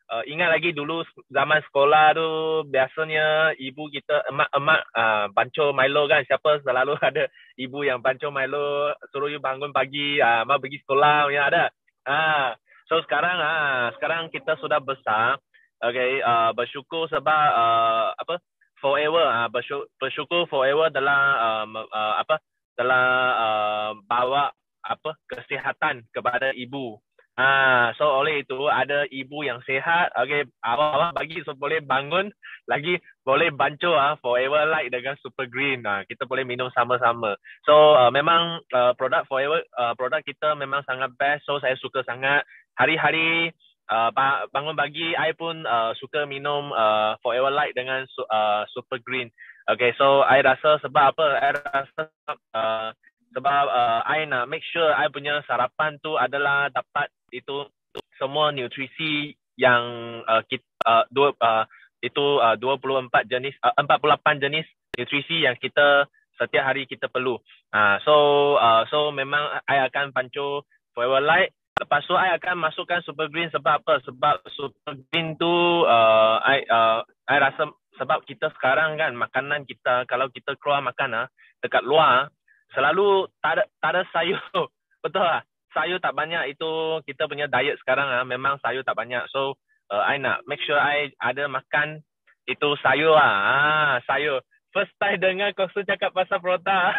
uh, ingat lagi dulu zaman sekolah tu biasanya ibu kita emak-emak uh, banco Milo kan, siapa selalu ada ibu yang banco Milo suruh you bangun pagi, uh, mak pergi sekolah yang ada. Ah, so sekarang ah sekarang kita sudah besar. Okay, uh, bersyukur sebab uh, apa forever uh, bersyukur, bersyukur forever telah uh, uh, apa telah uh, bawa apa kesihatan kepada ibu. Ah, so oleh itu ada ibu yang sihat, okay, awak-awak bagi so boleh bangun lagi, boleh banco ah Forever Light dengan Super Green. Ah, kita boleh minum sama-sama. So uh, memang uh, produk Forever uh, produk kita memang sangat best. So saya suka sangat. Hari-hari uh, bangun pagi I pun uh, suka minum uh, Forever Light dengan uh, Super Green. Okay, so I rasa sebab apa? I rasa uh, sebab uh, I nak make sure I punya sarapan tu adalah dapat itu semua nutrisi yang uh, kita uh, dua uh, itu uh, dua puluh empat jenis uh, empat puluh lapan jenis nutrisi yang kita setiap hari kita perlu. Uh, so uh, so memang I akan pancu Forever Light. Lepas tu I akan masukkan Super Green sebab apa? Sebab Super Green tu uh, I uh, I rasa sebab kita sekarang kan makanan kita kalau kita keluar makan ah dekat luar selalu tak ada tak ada sayur. Betul lah. Sayur tak banyak, itu kita punya diet sekarang ah memang sayur tak banyak. So uh, I nak make sure I ada makan itu sayur lah. Ah, sayur. First time dengar kau cakap pasal produk.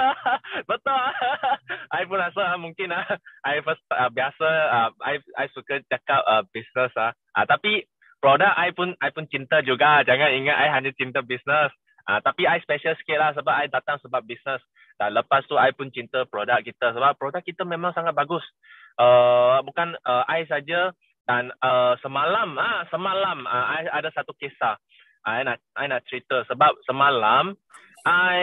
Betul. I pun rasa mungkin ah I first uh, biasa uh, I I suka cakap uh, business ah. Uh, tapi produk I pun I pun cinta juga. Jangan ingat I hanya cinta business. Uh, tapi I special sikit lah sebab I datang sebab business. Dan lepas tu I pun cinta produk kita sebab produk kita memang sangat bagus. Uh, bukan uh, I saja dan uh, semalam ah semalam uh, I ada satu kisah. I nak I nak cerita sebab semalam I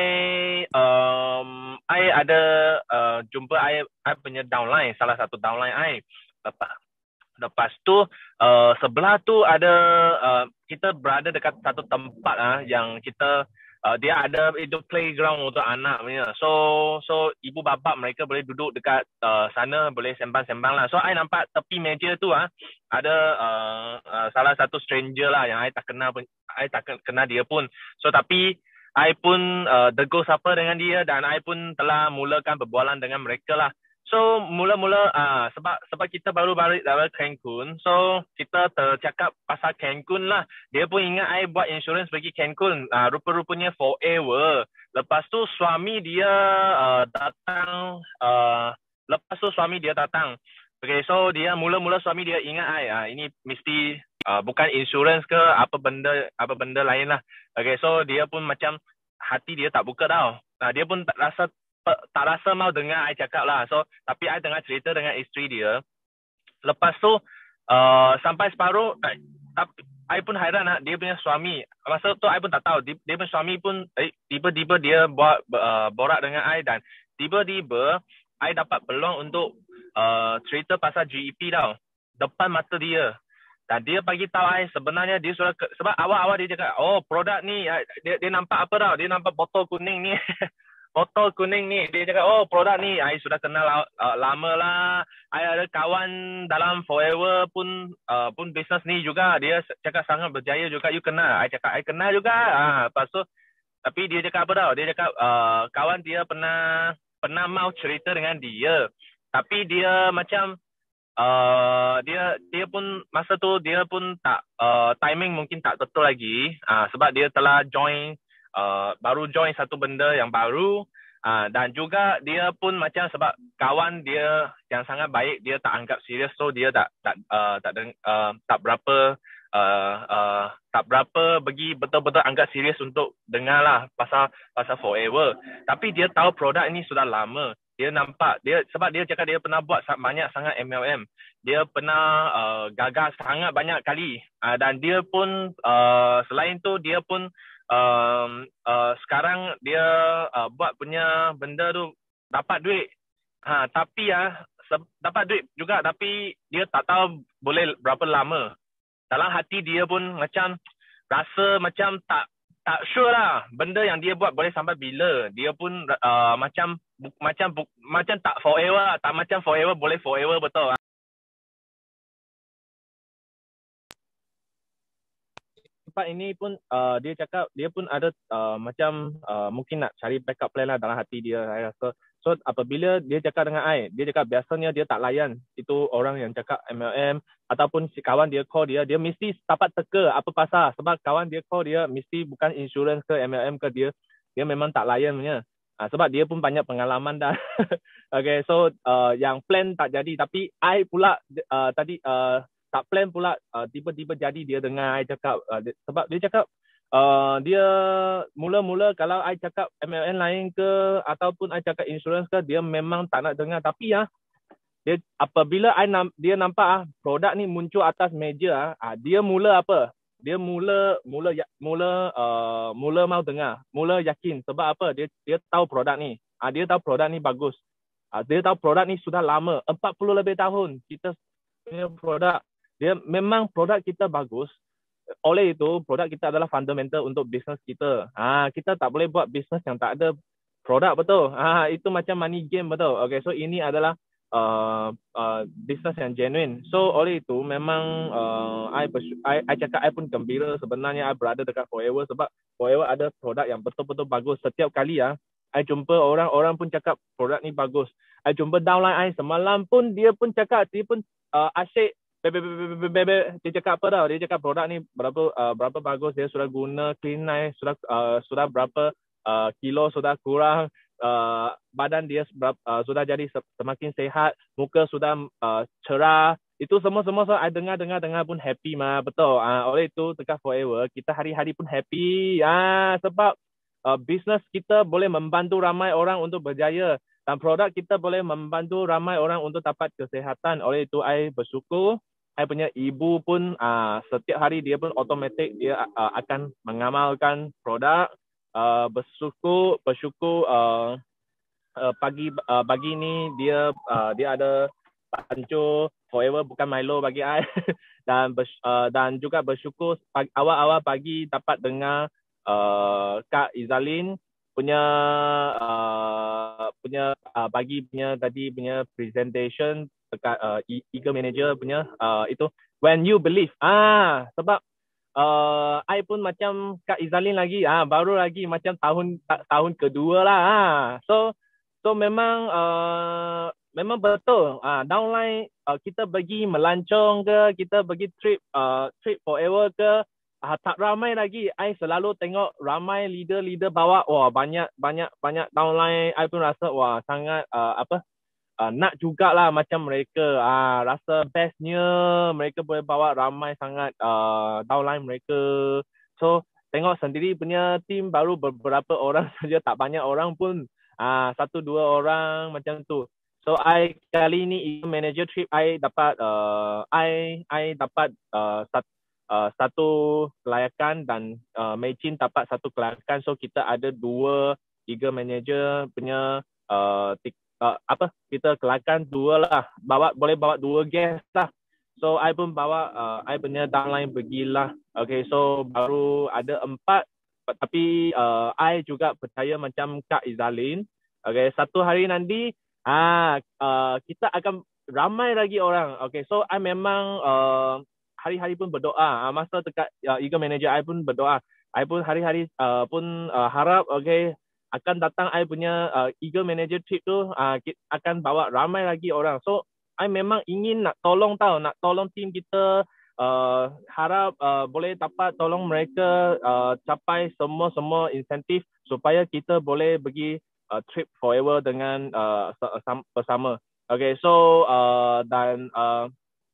um I ada uh, jumpa I I punya downline, salah satu downline I. Lepas lepas tu uh, sebelah tu ada uh, kita berada dekat satu tempat ah yang kita Uh, dia ada itu playground untuk anak punya. So so ibu bapa mereka boleh duduk dekat uh, sana, boleh sembang-sembang lah. So I nampak tepi meja tu ah ada uh, uh, salah satu stranger lah yang I tak kenal pun, I tak kenal dia pun. So tapi I pun uh, tegur sapa dengan dia dan I pun telah mulakan berbualan dengan mereka lah. So mula-mula uh, sebab sebab kita baru balik dari Cancun, so kita tercakap pasal Cancun lah. Dia pun ingat I buat insurans pergi Cancun. Uh, rupa-rupanya forever. Lepas tu suami dia uh, datang. Uh, lepas tu suami dia datang. Okay, so dia mula-mula suami dia ingat I. Uh, ini mesti uh, bukan insurans ke apa benda apa benda lain lah. Okay, so dia pun macam hati dia tak buka tau. Uh, dia pun tak rasa tak rasa mau dengar I cakap lah. So tapi I tengah cerita dengan isteri dia. Lepas tu uh, sampai separuh uh, tapi I pun hairan lah, dia punya suami. Masa tu I pun tak tahu dia, dia punya suami pun eh, tiba-tiba dia buat uh, borak dengan I dan tiba-tiba I dapat peluang untuk uh, cerita pasal G E P tau depan mata dia. Dan dia bagi tahu I sebenarnya dia sudah ke, sebab awal-awal dia cakap oh produk ni dia, dia nampak apa tau, dia nampak botol kuning ni. Botol kuning ni, dia cakap, oh produk ni, I sudah kenal uh, lama lah. I ada kawan dalam Forever pun uh, pun bisnes ni juga. Dia cakap sangat berjaya juga, you kenal. I cakap, I kenal juga. Ah, lepas tu, tapi dia cakap apa tau? Dia cakap, uh, kawan dia pernah pernah mau cerita dengan dia. Tapi dia macam, uh, dia dia pun, masa tu dia pun tak, uh, timing mungkin tak betul lagi. Uh, sebab dia telah join, Uh, baru join satu benda yang baru uh, dan juga dia pun macam sebab kawan dia yang sangat baik dia tak anggap serius, so dia tak tak uh, tak uh, tak berapa uh, uh, tak berapa bagi betul-betul anggap serius untuk dengar lah pasal pasal Forever. Tapi dia tahu produk ini sudah lama. Dia nampak dia sebab dia cakap dia pernah buat banyak sangat M L M. Dia pernah uh, gagal sangat banyak kali uh, dan dia pun uh, selain tu dia pun Um, uh, sekarang dia uh, buat punya benda tu dapat duit. Ha, tapi ya uh, dapat duit juga tapi dia tak tahu boleh berapa lama. Dalam hati dia pun macam rasa macam tak tak sure lah benda yang dia buat boleh sampai bila. Dia pun uh, macam bu, macam bu, macam tak forever, tak macam forever boleh forever betul. tempat ini pun uh, dia cakap dia pun ada uh, macam uh, mungkin nak cari backup plan lah dalam hati dia. I rasa. So apabila dia cakap dengan I, dia cakap biasanya dia tak layan itu orang yang cakap M L M ataupun si kawan dia call dia, dia mesti dapat teka apa pasal. Sebab kawan dia call dia mesti bukan insurans ke M L M ke, dia dia memang tak layan punya. Uh, sebab dia pun banyak pengalaman dah. Okay, so uh, yang plan tak jadi, tapi I pula uh, tadi uh, tak plan pula uh, tiba-tiba jadi dia dengar I cakap uh, dia, sebab dia cakap uh, dia mula-mula kalau I cakap M L M lain ke ataupun I cakap insurans ke, dia memang tak nak dengar. Tapi ya, dia apabila I nam, dia nampak ah produk ni muncul atas meja ah, dia mula apa? Dia mula mula mula uh, mula mau dengar, mula yakin. Sebab apa? Dia dia tahu produk ni. Ah, dia tahu produk ni bagus. Ah, dia tahu produk ni sudah lama, empat puluh lebih tahun kita punya produk. Dia memang produk kita bagus. Oleh itu, produk kita adalah fundamental untuk bisnes kita. Ah, kita tak boleh buat bisnes yang tak ada produk, betul. Ah, itu macam money game, betul. Okay, so ini adalah Uh, uh, business yang genuine. So oleh itu memang uh, I, I, I cakap I pun gembira sebenarnya I berada dekat Forever sebab Forever ada produk yang betul-betul bagus. Setiap kali ya, I jumpa orang-orang pun cakap produk ni bagus. I jumpa downline I semalam pun dia pun cakap, dia pun uh, asyik be, be, be, be, be, be. Dia cakap apa tau? Dia cakap produk ni berapa uh, berapa bagus, dia sudah guna clean nice, sudah uh, sudah berapa uh, kilo sudah kurang. Uh, badan dia uh, sudah jadi semakin sehat, muka sudah uh, cerah. Itu semua-semua so I dengar-dengar-dengar pun happy mah, betul. Uh, oleh itu dekat Forever kita hari-hari pun happy. Uh, sebab uh, bisnes kita boleh membantu ramai orang untuk berjaya dan produk kita boleh membantu ramai orang untuk dapat kesihatan. Oleh itu I bersyukur. I punya ibu pun uh, setiap hari dia pun automatik dia uh, akan mengamalkan produk. Uh, bersyukur bersyukur uh, uh, pagi uh, pagi ni dia uh, dia ada pancur Forever bukan Milo bagi I. dan bers, uh, dan juga bersyukur pagi, awal-awal pagi dapat dengar uh, Kak Izalin punya uh, punya uh, pagi punya tadi punya presentation dekat uh, Eagle Manager punya uh, itu when you believe. Ah sebab Uh, I pun macam Kak Izalin lagi, ah baru lagi macam tahun tahun kedua lah. Ah. So so memang uh, memang betul. Ah downline uh, kita pergi melancong ke, kita pergi trip uh, trip Forever ke, ah, tak ramai lagi. I selalu tengok ramai leader-leader bawa wah banyak banyak banyak downline. I pun rasa wah sangat uh, apa Uh, nak jugalah macam mereka. Uh, rasa bestnya mereka boleh bawa ramai sangat uh, downline mereka. So tengok sendiri punya team baru beberapa orang saja, tak banyak orang pun. Uh, satu dua orang macam tu. So I kali ni manager trip I dapat uh, I I dapat uh, sat, uh, satu kelayakan dan uh, Meichin dapat satu kelayakan. So kita ada dua Eagle Manager punya uh, tik, Uh, apa kita kelakan dua lah, bawa boleh bawa dua guest lah. So I pun bawa uh, I punya downline pergilah. Okay, so baru ada empat, tapi uh, I juga percaya macam Kak Izalin. Okay, satu hari nanti ah uh, kita akan ramai lagi orang. Okay, so I memang uh, hari-hari pun berdoa. Uh, masa dekat uh, Eagle Manager I pun berdoa. I pun hari-hari uh, pun uh, harap okay akan datang I punya uh, Eagle Manager trip tu uh, akan bawa ramai lagi orang. So I memang ingin nak tolong tau, nak tolong team kita, uh, harap uh, boleh dapat tolong mereka uh, capai semua-semua insentif supaya kita boleh pergi uh, trip Forever dengan uh, bersama. Okay, so uh, dan uh,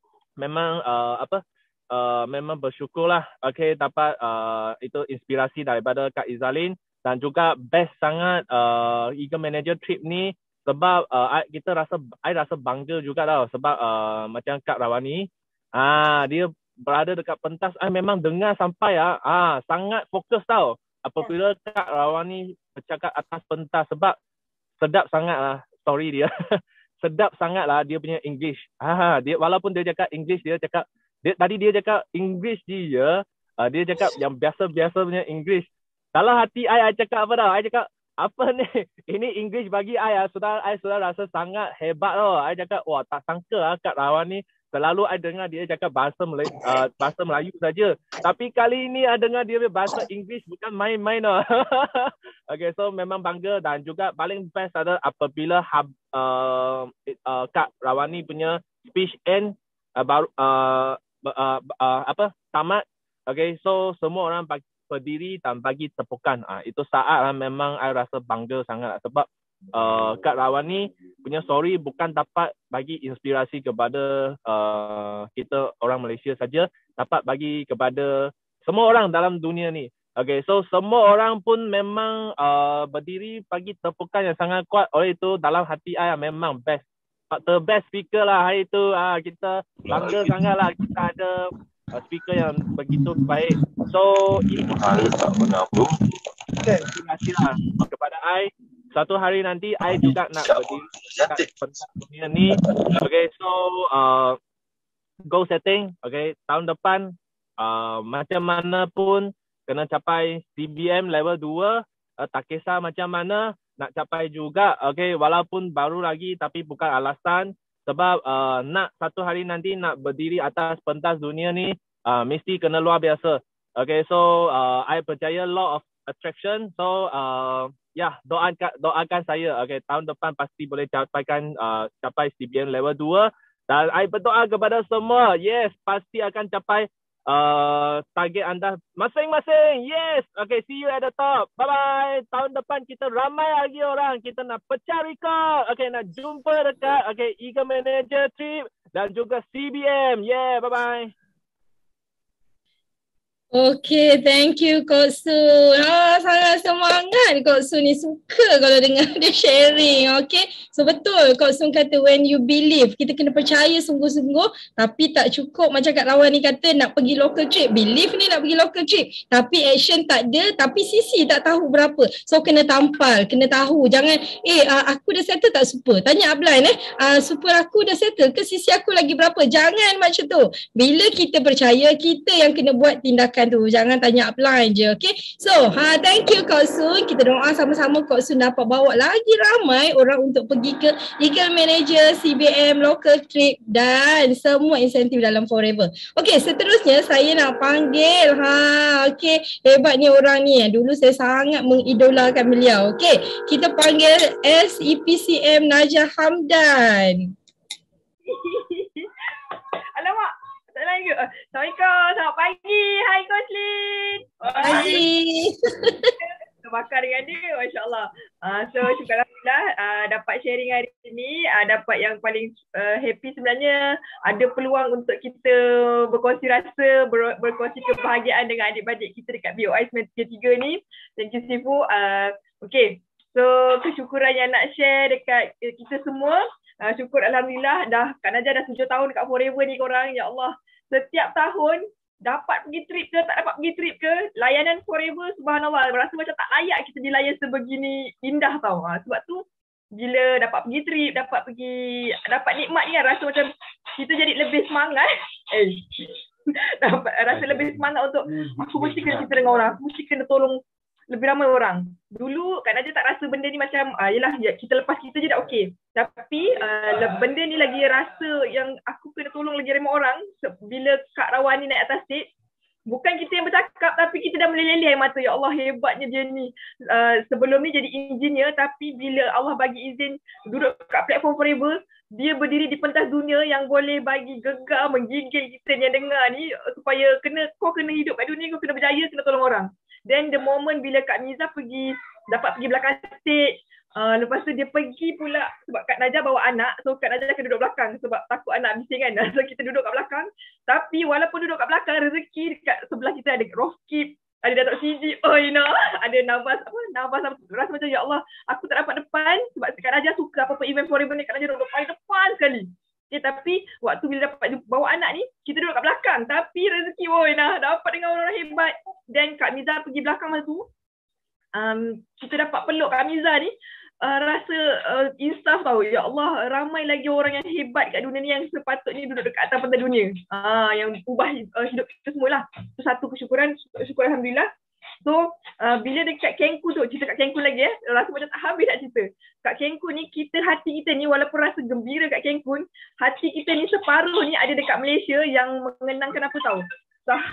memang uh, apa uh, memang bersyukurlah okay dapat uh, itu inspirasi daripada Kak Izalin. Dan juga best sangat uh, Eagle Manager trip ni sebab uh, kita rasa I rasa bangga juga tau sebab uh, macam Kak Rawani ah dia berada dekat pentas. I memang dengar sampai ah, ah sangat fokus tau apabila Kak Rawani bercakap atas pentas sebab sedap sangat lah story dia. Sedap sangat lah dia punya English. Ah dia walaupun dia cakap English, dia cakap dia, tadi dia cakap English dia uh, dia cakap yang biasa-biasa punya English. Dalam hati I, I cakap apa tau? I cakap, apa ni? Ini English bagi I, sudah I sudah rasa sangat hebat tau. I cakap, wah tak sangka lah Kak Rawan ni selalu I dengar dia cakap bahasa Melayu, uh, bahasa Melayu saja. Tapi kali ini I dengar dia bahasa Inggeris, bukan main-main. Okay, so memang bangga, dan juga paling best ada apabila hab, uh, uh, Kak Rawani punya speech end uh, baru uh, uh, uh, apa tamat. Okay, so semua orang bagi, berdiri dan bagi tepukan. Uh, itu saat uh, memang I rasa bangga sangat, sebab Uh, Kak Rawani punya story bukan dapat bagi inspirasi kepada uh, kita orang Malaysia saja, dapat bagi kepada semua orang dalam dunia ni. Okay, so semua orang pun memang uh, berdiri bagi tepukan yang sangat kuat. Oleh itu dalam hati I memang best, the best speaker lah hari itu. Uh, kita bangga sangat lah kita ada uh, speaker yang begitu baik. So ini inspirasi lah kepada I. Satu hari nanti I juga nak berdiri kat pentas dunia ni. Okay, so uh, goal setting, okay, tahun depan uh, macam mana pun kena capai C B M level dua, uh, tak kisah macam mana nak capai juga. Okay, walaupun baru lagi tapi bukan alasan, sebab uh, nak satu hari nanti nak berdiri atas pentas dunia ni uh, mesti kena luar biasa. Okay, so uh, I percaya law of attraction. So uh, ya, doakan doakan saya, okay, tahun depan pasti boleh capaikan uh, capai C B M level dua, dan I berdoa kepada semua, yes, pasti akan capai uh, target anda masing-masing. Yes, okay, see you at the top. Bye bye. Tahun depan kita ramai lagi orang, kita nak pecah rekod, okay, nak jumpa dekat okay Eagle Manager Trip dan juga C B M. Yeah, bye bye. Okay, thank you Kak Su. Ah, sangat semangat Kak Su ni, suka kalau dengar dia sharing. Okay, so betul Kak Su kata when you believe, kita kena percaya sungguh-sungguh, tapi tak cukup macam Kak Lawan ni kata nak pergi local trip. Believe ni nak pergi local trip, tapi action tak ada, tapi sisi tak tahu berapa. So kena tampal, kena tahu. Jangan, eh uh, aku dah settle tak super. Tanya upline eh, uh, super aku dah settle ke sisi aku lagi berapa. Jangan macam tu. Bila kita percaya, kita yang kena buat tindakan tu, jangan tanya upline je. Okay, so ha, thank you Kak Sun. Kita doa sama-sama Kak Sun dapat bawa lagi ramai orang untuk pergi ke Eagle Manager, C B M, local trip dan semua insentif dalam Forever. Okay, seterusnya saya nak panggil, ha, okay, hebatnya orang ni. Dulu saya sangat mengidolakan beliau. Okay, kita panggil S E P C M Najah Hamdan. Alamak, tak lagi. Assalamualaikum, selamat pagi. Hai Coach Lin. Pagi. Terbakar dengan dia, Masya Allah. Uh, so, syukur Alhamdulillah uh, dapat sharing hari ini. Uh, dapat yang paling uh, happy sebenarnya. Ada peluang untuk kita berkongsi rasa, ber, berkongsi kebahagiaan dengan adik-adik kita dekat B O I sembilan tiga tiga ni. Thank you Sifu. Uh, okay, so kesyukuran yang nak share dekat uh, kita semua. Uh, syukur Alhamdulillah dah Kak Najah dah tujuh tahun dekat Forever ni korang. Ya Allah, setiap tahun dapat pergi trip ke tak dapat pergi trip ke, layanan Forever subhanallah, rasa macam tak layak kita dilayan sebegini indah tau. Ha, sebab tu bila dapat pergi trip, dapat pergi dapat nikmat ni kan, rasa macam kita jadi lebih semangat. Eh dapat rasa lebih semangat untuk aku mesti kena cerita dengan orang, aku mesti kena tolong lebih ramai orang. Dulu Kak Najah tak rasa benda ni macam, ah, yelah ya, kita lepas kita je dah okey. Tapi uh, benda ni lagi rasa yang aku kena tolong lagi ramai orang. Bila Kak Rawani naik atas stage, bukan kita yang bercakap tapi kita dah meleleh air mata. Ya Allah, hebatnya dia ni. Uh, sebelum ni jadi engineer, tapi bila Allah bagi izin duduk kat platform Forever, dia berdiri di pentas dunia yang boleh bagi gegar, menggigil kita yang dengar ni, supaya kena kau kena hidup kat dunia, kau kena berjaya, kena tolong orang. Then the moment bila Kak Miza pergi, dapat pergi belakang stage, uh, lepas tu dia pergi pula, sebab Kak Najah bawa anak, so Kak Najah kena duduk belakang sebab takut anak bising kan. So kita duduk kat belakang, tapi walaupun duduk kat belakang, rezeki dekat sebelah kita ada Roskip, ada Datuk C G, oh you know, ada Navas, apa, Navas, rasa macam ya Allah, aku tak dapat depan, sebab Kak Najah suka apa-apa event Forever ni, Kak Najah duduk paling depan sekali. Okay, tapi waktu bila dapat bawa anak ni, kita duduk kat belakang. Tapi rezeki, woi nah, dapat dengan orang-orang hebat. Dan Kak Miza pergi belakang masa tu, um, kita dapat peluk Kak Miza ni, uh, rasa uh, insaf tau. Ya Allah, ramai lagi orang yang hebat kat dunia ni yang sepatutnya duduk dekat atas pentas dunia. Uh, yang ubah uh, hidup kita semua lah. Itu satu kesyukuran, syukur Alhamdulillah. So uh, bila dekat Kengku tu, cerita kat Kengku lagi eh, rasa macam tak habis nak cerita. Kat Kengku ni, kita hati kita ni walaupun rasa gembira kat Kengku, hati kita ni separuh ni ada dekat Malaysia yang mengenangkan apa tahu? Sah-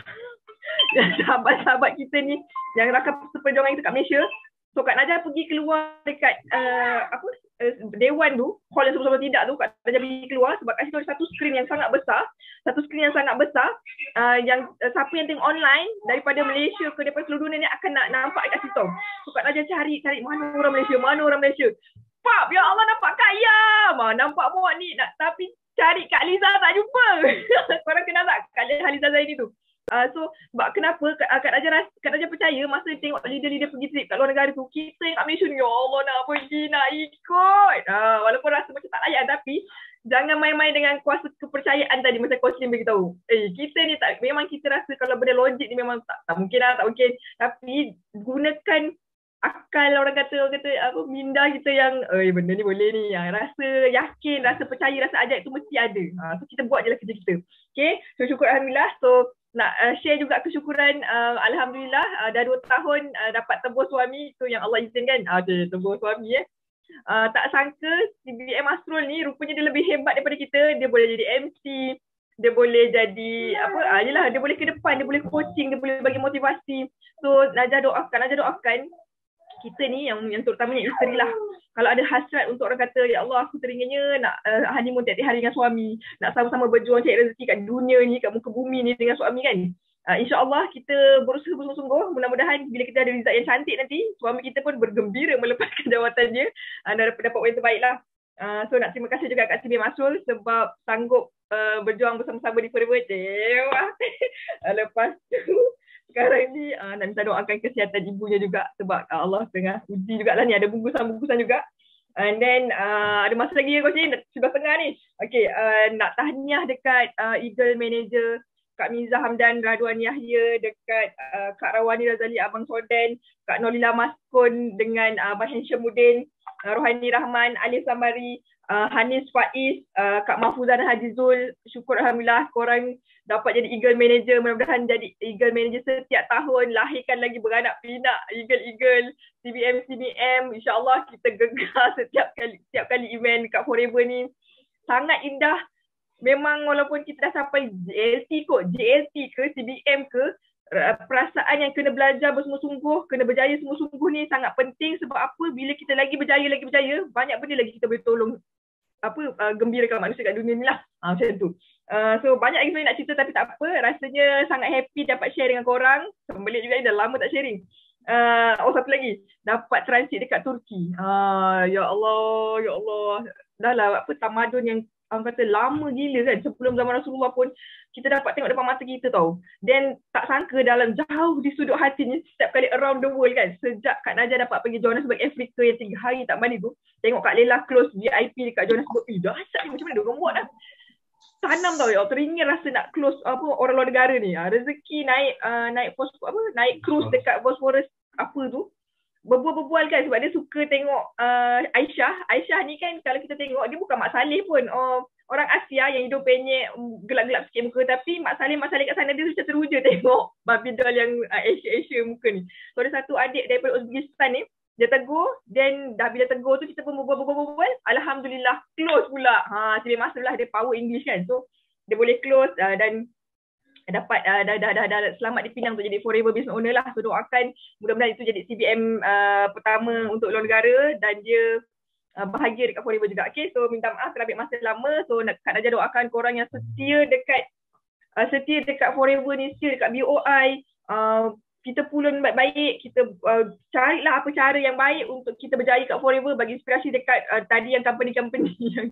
sahabat-sahabat kita ni yang rakan seperjuangan kita kat Malaysia. So Kak Najah pergi keluar dekat uh, apa uh, Dewan tu, hall yang sama-sama tidak tu, Kak Najah pergi keluar sebab kat situ ada satu skrin yang sangat besar, satu skrin yang sangat besar uh, yang uh, siapa yang tengok online daripada Malaysia ke daripada seluruh dunia ni akan nak nampak kat situ. So Kak Najah cari, cari mana orang Malaysia, mana orang Malaysia. Pap, ya Allah nampak Kak Yam, nampak muat ni, nak, tapi cari Kak Liza tak jumpa. Korang kenal tak Kak Liza Zaini tu? Uh, so sebab kenapa Kak, Kak Najah rasa, Kak Najah percaya masa tengok leader-leader pergi trip kat luar negara tu, kita yang kat Malaysia ni, ya Allah nak pergi, nak ikut. Uh, walaupun rasa macam tak layak, tapi jangan main-main dengan kuasa kepercayaan tadi macam Coach Lim beritahu. Eh kita ni tak, memang kita rasa kalau benda logik ni memang tak, tak mungkin lah, tak mungkin. Tapi gunakan akal, orang kata, orang kata apa, minda kita yang, eh benda ni boleh ni. Yang rasa yakin, rasa percaya, rasa ajaib tu mesti ada. Uh, so kita buat je lah kerja kita. Okay, so syukur Alhamdulillah. So nak uh, share juga kesyukuran, uh, Alhamdulillah uh, dah dua tahun uh, dapat tebus suami, tu yang Allah izinkan. Uh, okay, tebus suami eh. Uh, tak sangka C B M Asrul ni rupanya dia lebih hebat daripada kita. Dia boleh jadi M C, dia boleh jadi apa, uh, yelah, dia boleh ke depan, dia boleh coaching, dia boleh bagi motivasi. So Najah doakan, Najah doakan kita ni yang yang terutamanya isteri lah, kalau ada hasrat untuk orang kata, ya Allah aku teringin nak uh, honeymoon tiap-tiap hari dengan suami, nak sama-sama berjuang cari rezeki kat dunia ni, kat muka bumi ni dengan suami kan. Uh, InsyaAllah kita berusaha bersungguh-sungguh, mudah-mudahan bila kita ada result yang cantik nanti, suami kita pun bergembira melepaskan jawatannya uh, dan dapat dapat yang terbaik lah. Uh, so nak terima kasih juga kat C B M Asrul sebab sanggup uh, berjuang bersama-sama di Forever. Dewa. uh, lepas tu sekarang ni uh, nak minta doakan kesihatan ibunya juga sebab uh, Allah tengah uji jugalah ni, ada bungkusan-bungkusan juga. And then uh, ada masa lagi ya Coach Lim, sebelah tengah ni. Okay, uh, nak tahniah dekat uh, Eagle Manager Kak Miza Hamdan, Radwan Yahya, dekat uh, Kak Rawani Razali Abang Soden, Kak Nolila Maskun dengan uh, Abang Henshamuddin, uh, Rohani Rahman, Alif Sambari, uh, Hanis Faiz, uh, Kak Mahfuzan Hajizul. Syukur Alhamdulillah korang dapat jadi Eagle Manager. Mudah-mudahan jadi Eagle Manager setiap tahun, lahirkan lagi beranak pinak Eagle-Eagle, C B M C B M. InsyaAllah kita gegar setiap kali setiap kali event kat Forever ni. Sangat indah. Memang walaupun kita dah sampai J L T kot, J L T ke C B M ke, perasaan yang kena belajar bersungguh-sungguh, kena berjaya sungguh-sungguh ni sangat penting. Sebab apa? Bila kita lagi berjaya, lagi berjaya, banyak benda lagi kita boleh tolong apa uh, gembirakan manusia kat dunia ni lah. Ha, macam tu. Uh, so banyak lagi sebenarnya nak cerita tapi tak apa. Rasanya sangat happy dapat share dengan korang. Sembelit juga ni, dah lama tak sharing. Uh, oh satu lagi, dapat transit dekat Turki. Uh, ya Allah, ya Allah. Dah lah apa tamadun yang orang kata lama gila kan, sebelum zaman Rasulullah pun kita dapat tengok depan mata kita tau. Dan tak sangka dalam jauh di sudut hatinya, setiap kali around the world kan, sejak Kak Najah dapat pergi Johannesburg Afrika yang tiga hari tak balik tu, tengok Kak Lela close V I P dekat Johannesburg, eh dahsyat ni, macam mana dia buat dah. Tanam tau ya, teringin rasa nak close apa orang luar negara ni. Ha, rezeki naik uh, naik pos apa naik cruise dekat Bosphorus apa tu. Berbual-berbual kan sebab dia suka tengok uh, Aisyah. Aisyah ni kan kalau kita tengok dia bukan Mak Saleh pun. Oh, orang Asia yang hidung penyek, gelap-gelap sikit muka. Tapi Mak Saleh, Mak Saleh kat sana dia macam teruja tengok babi doll yang uh, Asia-Asia muka ni. So ada satu adik daripada Uzbekistan ni, dia tegur, then dah bila tegur tu kita pun berbual-bual-bual. Alhamdulillah close pula. Ha, C B M Asrul lah, dia power English kan. So dia boleh close uh, dan dapat uh, dah, dah, dah, dah selamat dipinang untuk jadi Forever Business Owner lah. So doakan mudah-mudahan itu jadi C B M uh, pertama untuk luar negara dan dia uh, bahagia dekat Forever juga. Okay, so minta maaf kerana ambil masa lama. So nak Kak Najah doakan korang yang setia dekat uh, setia dekat Forever ni, setia dekat B O I. Uh, kita pulun baik-baik, kita uh, carilah apa cara yang baik untuk kita berjaya kat Forever, bagi inspirasi dekat uh, tadi yang company-company yang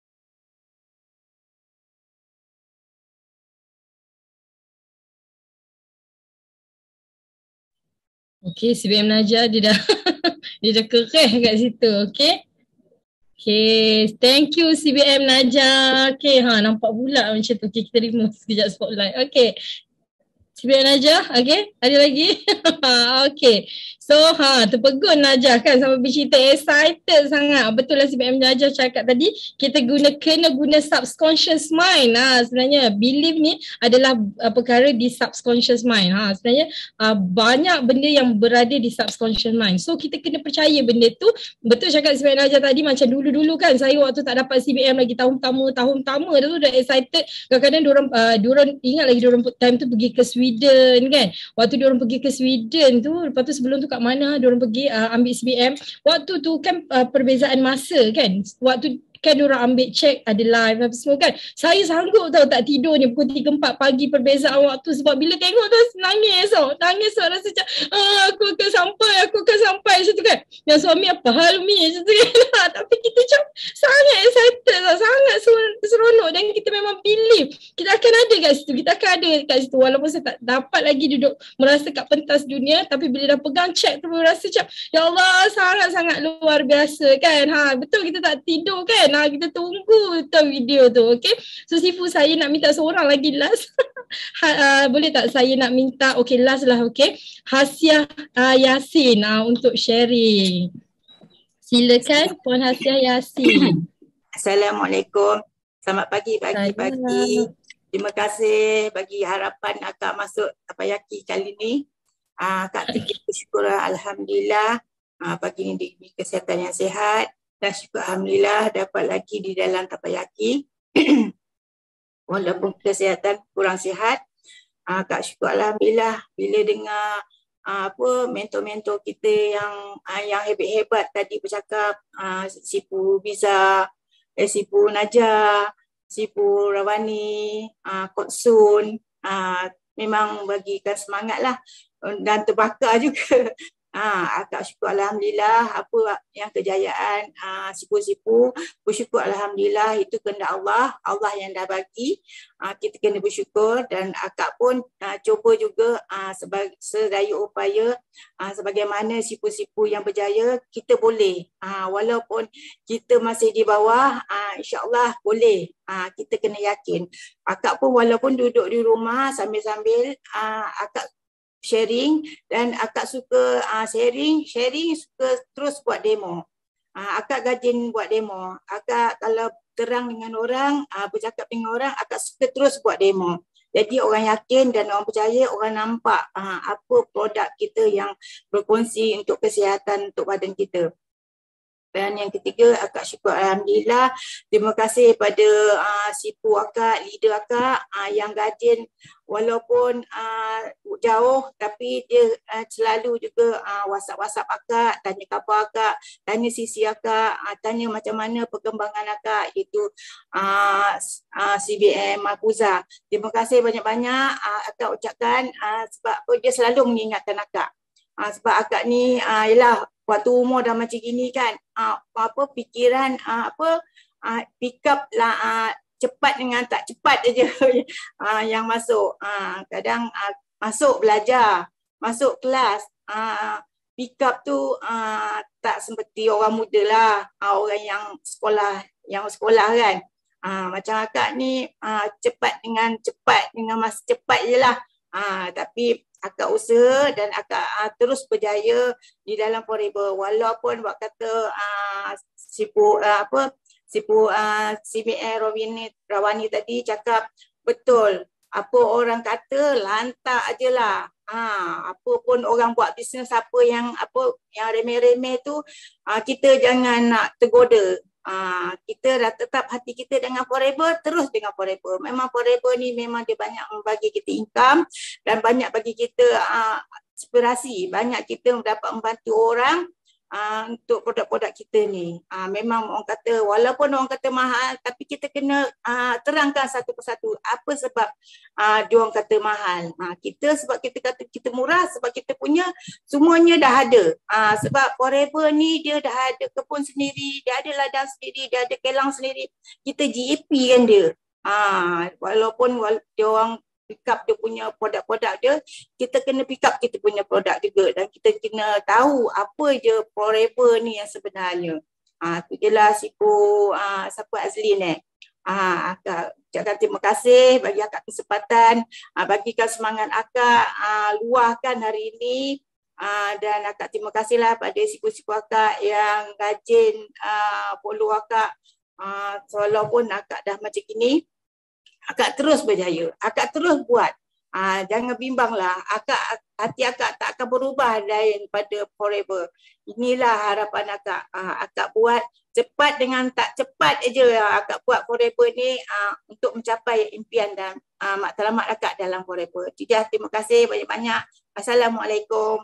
Okay, C B M Najah dia dah dia dah kereh kat situ. Okay. Okay, thank you C B M Najah. Okay, ha nampak pula macam tu. Okay, kita remove sekejap spotlight. Okay. C B M Najah, okay. Ada lagi? Okay. So ha terpegun Najah kan sampai bercerita excited sangat. Betul lah si B M Najah cakap tadi, kita guna kena guna subconscious mind. Ha sebenarnya belief ni adalah uh, perkara di subconscious mind. Ha sebenarnya uh, banyak benda yang berada di subconscious mind. So kita kena percaya benda tu. Betul cakap si B M Najah tadi, macam dulu-dulu kan saya waktu tak dapat C B M lagi tahun pertama, tahun pertama tu dah excited. Kadang-kadang diorang uh, diorang ingat lagi diorang time tu pergi ke Sweden kan. Waktu diorang pergi ke Sweden tu, lepas tu sebelum tu kat mana diorang pergi uh, ambil C B M. Waktu tu kan uh, perbezaan masa kan. Waktu kan diorang ambil check ada live apa semua kan. Saya sanggup tau tak tidur ni pukul tiga empat pagi perbezaan waktu, sebab bila tengok tu nangis tau. Nangis tau, rasa macam ah, aku akan sampai, aku akan sampai macam tu kan. Yang suami apa hal Mi macam tu kan. Tapi kita macam sangat excited tau, sangat seronok dan kita memang believe kita akan ada kat situ, kita akan ada kat situ. Walaupun saya tak dapat lagi duduk merasa kat pentas dunia, tapi bila dah pegang check tu rasa macam ya Allah sangat-sangat luar biasa kan. Ha, betul kita tak tidur kan. Nah, kita tunggu tahu video tu, okay? So Sifu, saya nak minta seorang lagi last. ha, uh, boleh tak saya nak minta, okay last lah, okay? Hasiah uh, Yasin uh, untuk sharing. Silakan Puan Hasiah Yasin. Assalamualaikum. Selamat pagi, pagi-pagi. Terima kasih bagi harapan akak masuk Tapayaki kali ni. Uh, Kak Tiki bersyukur, alhamdulillah. Uh, pagi ni diberi kesihatan yang sihat. Dan syukur alhamdulillah dapat lagi di dalam Tapayaki. Walaupun kesihatan kurang sihat, uh, Kak syukur alhamdulillah bila dengar uh, apa mentor-mentor kita yang uh, yang hebat-hebat tadi bercakap, uh, Sifu Biza, eh, Sifu Najah, Sifu Rawani, uh, Kok Sun, uh, memang bagikan semangat lah dan terbakar juga. Ah, akak syukur alhamdulillah apa yang kejayaan ah, sipu-sipu, bersyukur alhamdulillah itu kehendak Allah, Allah yang dah bagi. Ah, kita kena bersyukur dan akak pun ah, cuba juga ah, sebagai sedaya upaya ah, sebagaimana sipu-sipu yang berjaya kita boleh. Ah, walaupun kita masih di bawah, ah, insya-Allah boleh. Ah, kita kena yakin. Akak pun walaupun duduk di rumah sambil-sambil ah, akak sharing dan akak suka uh, sharing, sharing suka terus buat demo. Uh, akak rajin buat demo. Akak kalau terang dengan orang, uh, bercakap dengan orang, akak suka terus buat demo. Jadi orang yakin dan orang percaya, orang nampak uh, apa produk kita yang berkongsi untuk kesihatan untuk badan kita. Dan yang ketiga, akak syukur alhamdulillah. Terima kasih pada uh, sipu akak, leader akak uh, yang rajin walaupun uh, jauh tapi dia uh, selalu juga uh, WhatsApp-WhatsApp akak, tanya khabar akak, tanya sisi akak, uh, tanya macam mana perkembangan akak, itu uh, uh, C B M Makuza. Terima kasih banyak-banyak uh, akak ucapkan uh, sebab uh, dia selalu mengingatkan akak. Uh, sebab akak ni uh, ialah waktu umur dah macam gini kan, uh, apa fikiran uh, apa uh, pick up lah uh, cepat dengan tak cepat aja uh, yang masuk. Uh, kadang uh, masuk belajar, masuk kelas, uh, pick up tu uh, tak seperti orang muda lah, uh, orang yang sekolah, yang sekolah kan. Uh, macam akak ni uh, cepat dengan cepat dengan masa cepat je lah. Uh, tapi akak usaha dan akak uh, terus berjaya di dalam Forever. Walaupun buat kata uh, sipu uh, apa sipu uh, C B M Rawani, Rawani tadi cakap betul. Apa orang kata lantak aje lah. Ha, apa pun orang buat bisnes apa yang apa yang remeh-remeh tu, uh, kita jangan nak tergoda. Uh, kita dah tetap hati kita dengan Forever, terus dengan Forever. Memang Forever ni memang dia banyak membagi kita income dan banyak bagi kita uh, inspirasi. Banyak kita dapat membantu orang uh, untuk produk-produk kita ni. Uh, memang orang kata, walaupun orang kata mahal, tapi kita kena uh, terangkan satu persatu apa sebab uh, dia orang kata mahal. Uh, kita sebab kita kata kita murah, sebab kita punya semuanya dah ada. Uh, sebab Forever ni dia dah ada kebun sendiri, dia ada ladang sendiri, dia ada kelang sendiri. Kita G E P kan dia. Uh, walaupun wala- dia orang pick up dia punya produk-produk dia, kita kena pick up kita punya produk juga dan kita kena tahu apa je Forever ni yang sebenarnya. Ah, tu je lah sipu ah, siapa Azlin eh. Ah, akak ucapkan terima kasih bagi akak kesempatan, ah, bagikan semangat akak, ah, luahkan hari ini Uh, dan akak terima kasihlah pada sipu-sipu akak yang rajin uh, follow akak. Uh, walaupun akak dah macam gini, akak terus berjaya, akak terus buat. Uh, jangan bimbanglah, akak, hati akak tak akan berubah daripada forever. Inilah harapan akak. Uh, akak buat cepat dengan tak cepat aja uh, akak buat forever ni uh, untuk mencapai impian dan uh, matlamat akak dalam forever. Jadi terima kasih banyak-banyak. Assalamualaikum.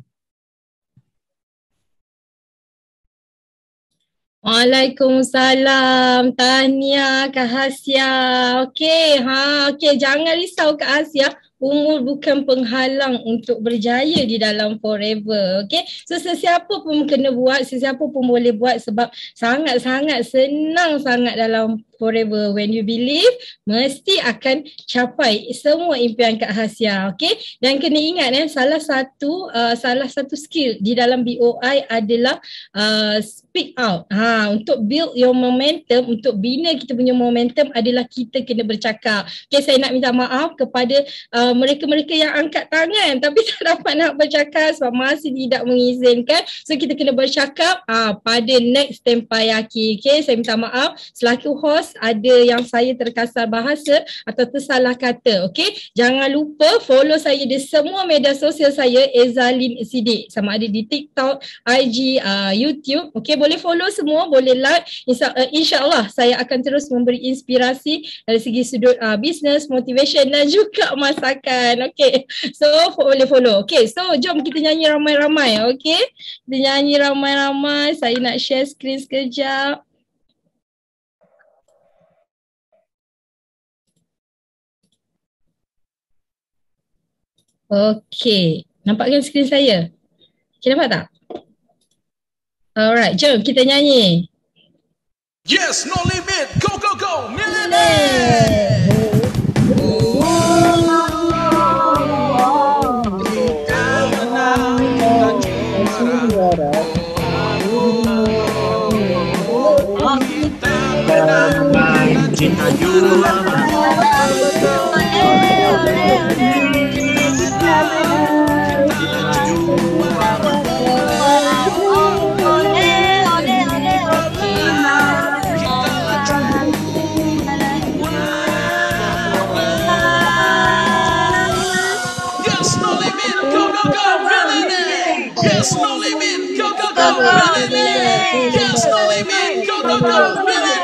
Waalaikumsalam. Tahniah Kak Hasya. Okey, ha, okey, jangan risau Kak Hasya. Umur bukan penghalang untuk berjaya di dalam forever. Okay. So sesiapa pun kena buat, sesiapa pun boleh buat sebab sangat-sangat senang sangat dalam forever. When you believe, mesti akan capai semua impian Kak Hasya. Okay. Dan kena ingat eh, salah satu uh, salah satu skill di dalam B O I adalah uh, speak out. Ha, untuk build your momentum, untuk bina kita punya momentum adalah kita kena bercakap. Okay, saya nak minta maaf kepada uh, mereka-mereka yang angkat tangan tapi tak dapat nak bercakap sebab masih tidak mengizinkan. So kita kena bercakap uh, pada next Tempayaki. Okay, saya minta maaf selaku host ada yang saya terkasar bahasa atau tersalah kata. Okay, jangan lupa follow saya di semua media sosial saya, Ezalin Siddiq, sama ada di TikTok, I G, uh, YouTube. Okay, boleh follow semua, boleh like. Insya, uh, InsyaAllah saya akan terus memberi inspirasi dari segi sudut uh, business, motivation dan juga masakan. Okay, so boleh follow. Okay, so jom kita nyanyi ramai-ramai. Okay, kita nyanyi ramai-ramai. Saya nak share screen sekejap. Okay, nampakkan screen saya? Okay, nampak tak? Alright, jom kita nyanyi. Yes, no limit. Go, go, go. Millionaire. Yes, no limit, go, go, go, millionaire. Yes, no limit, go, go, go, millionaire.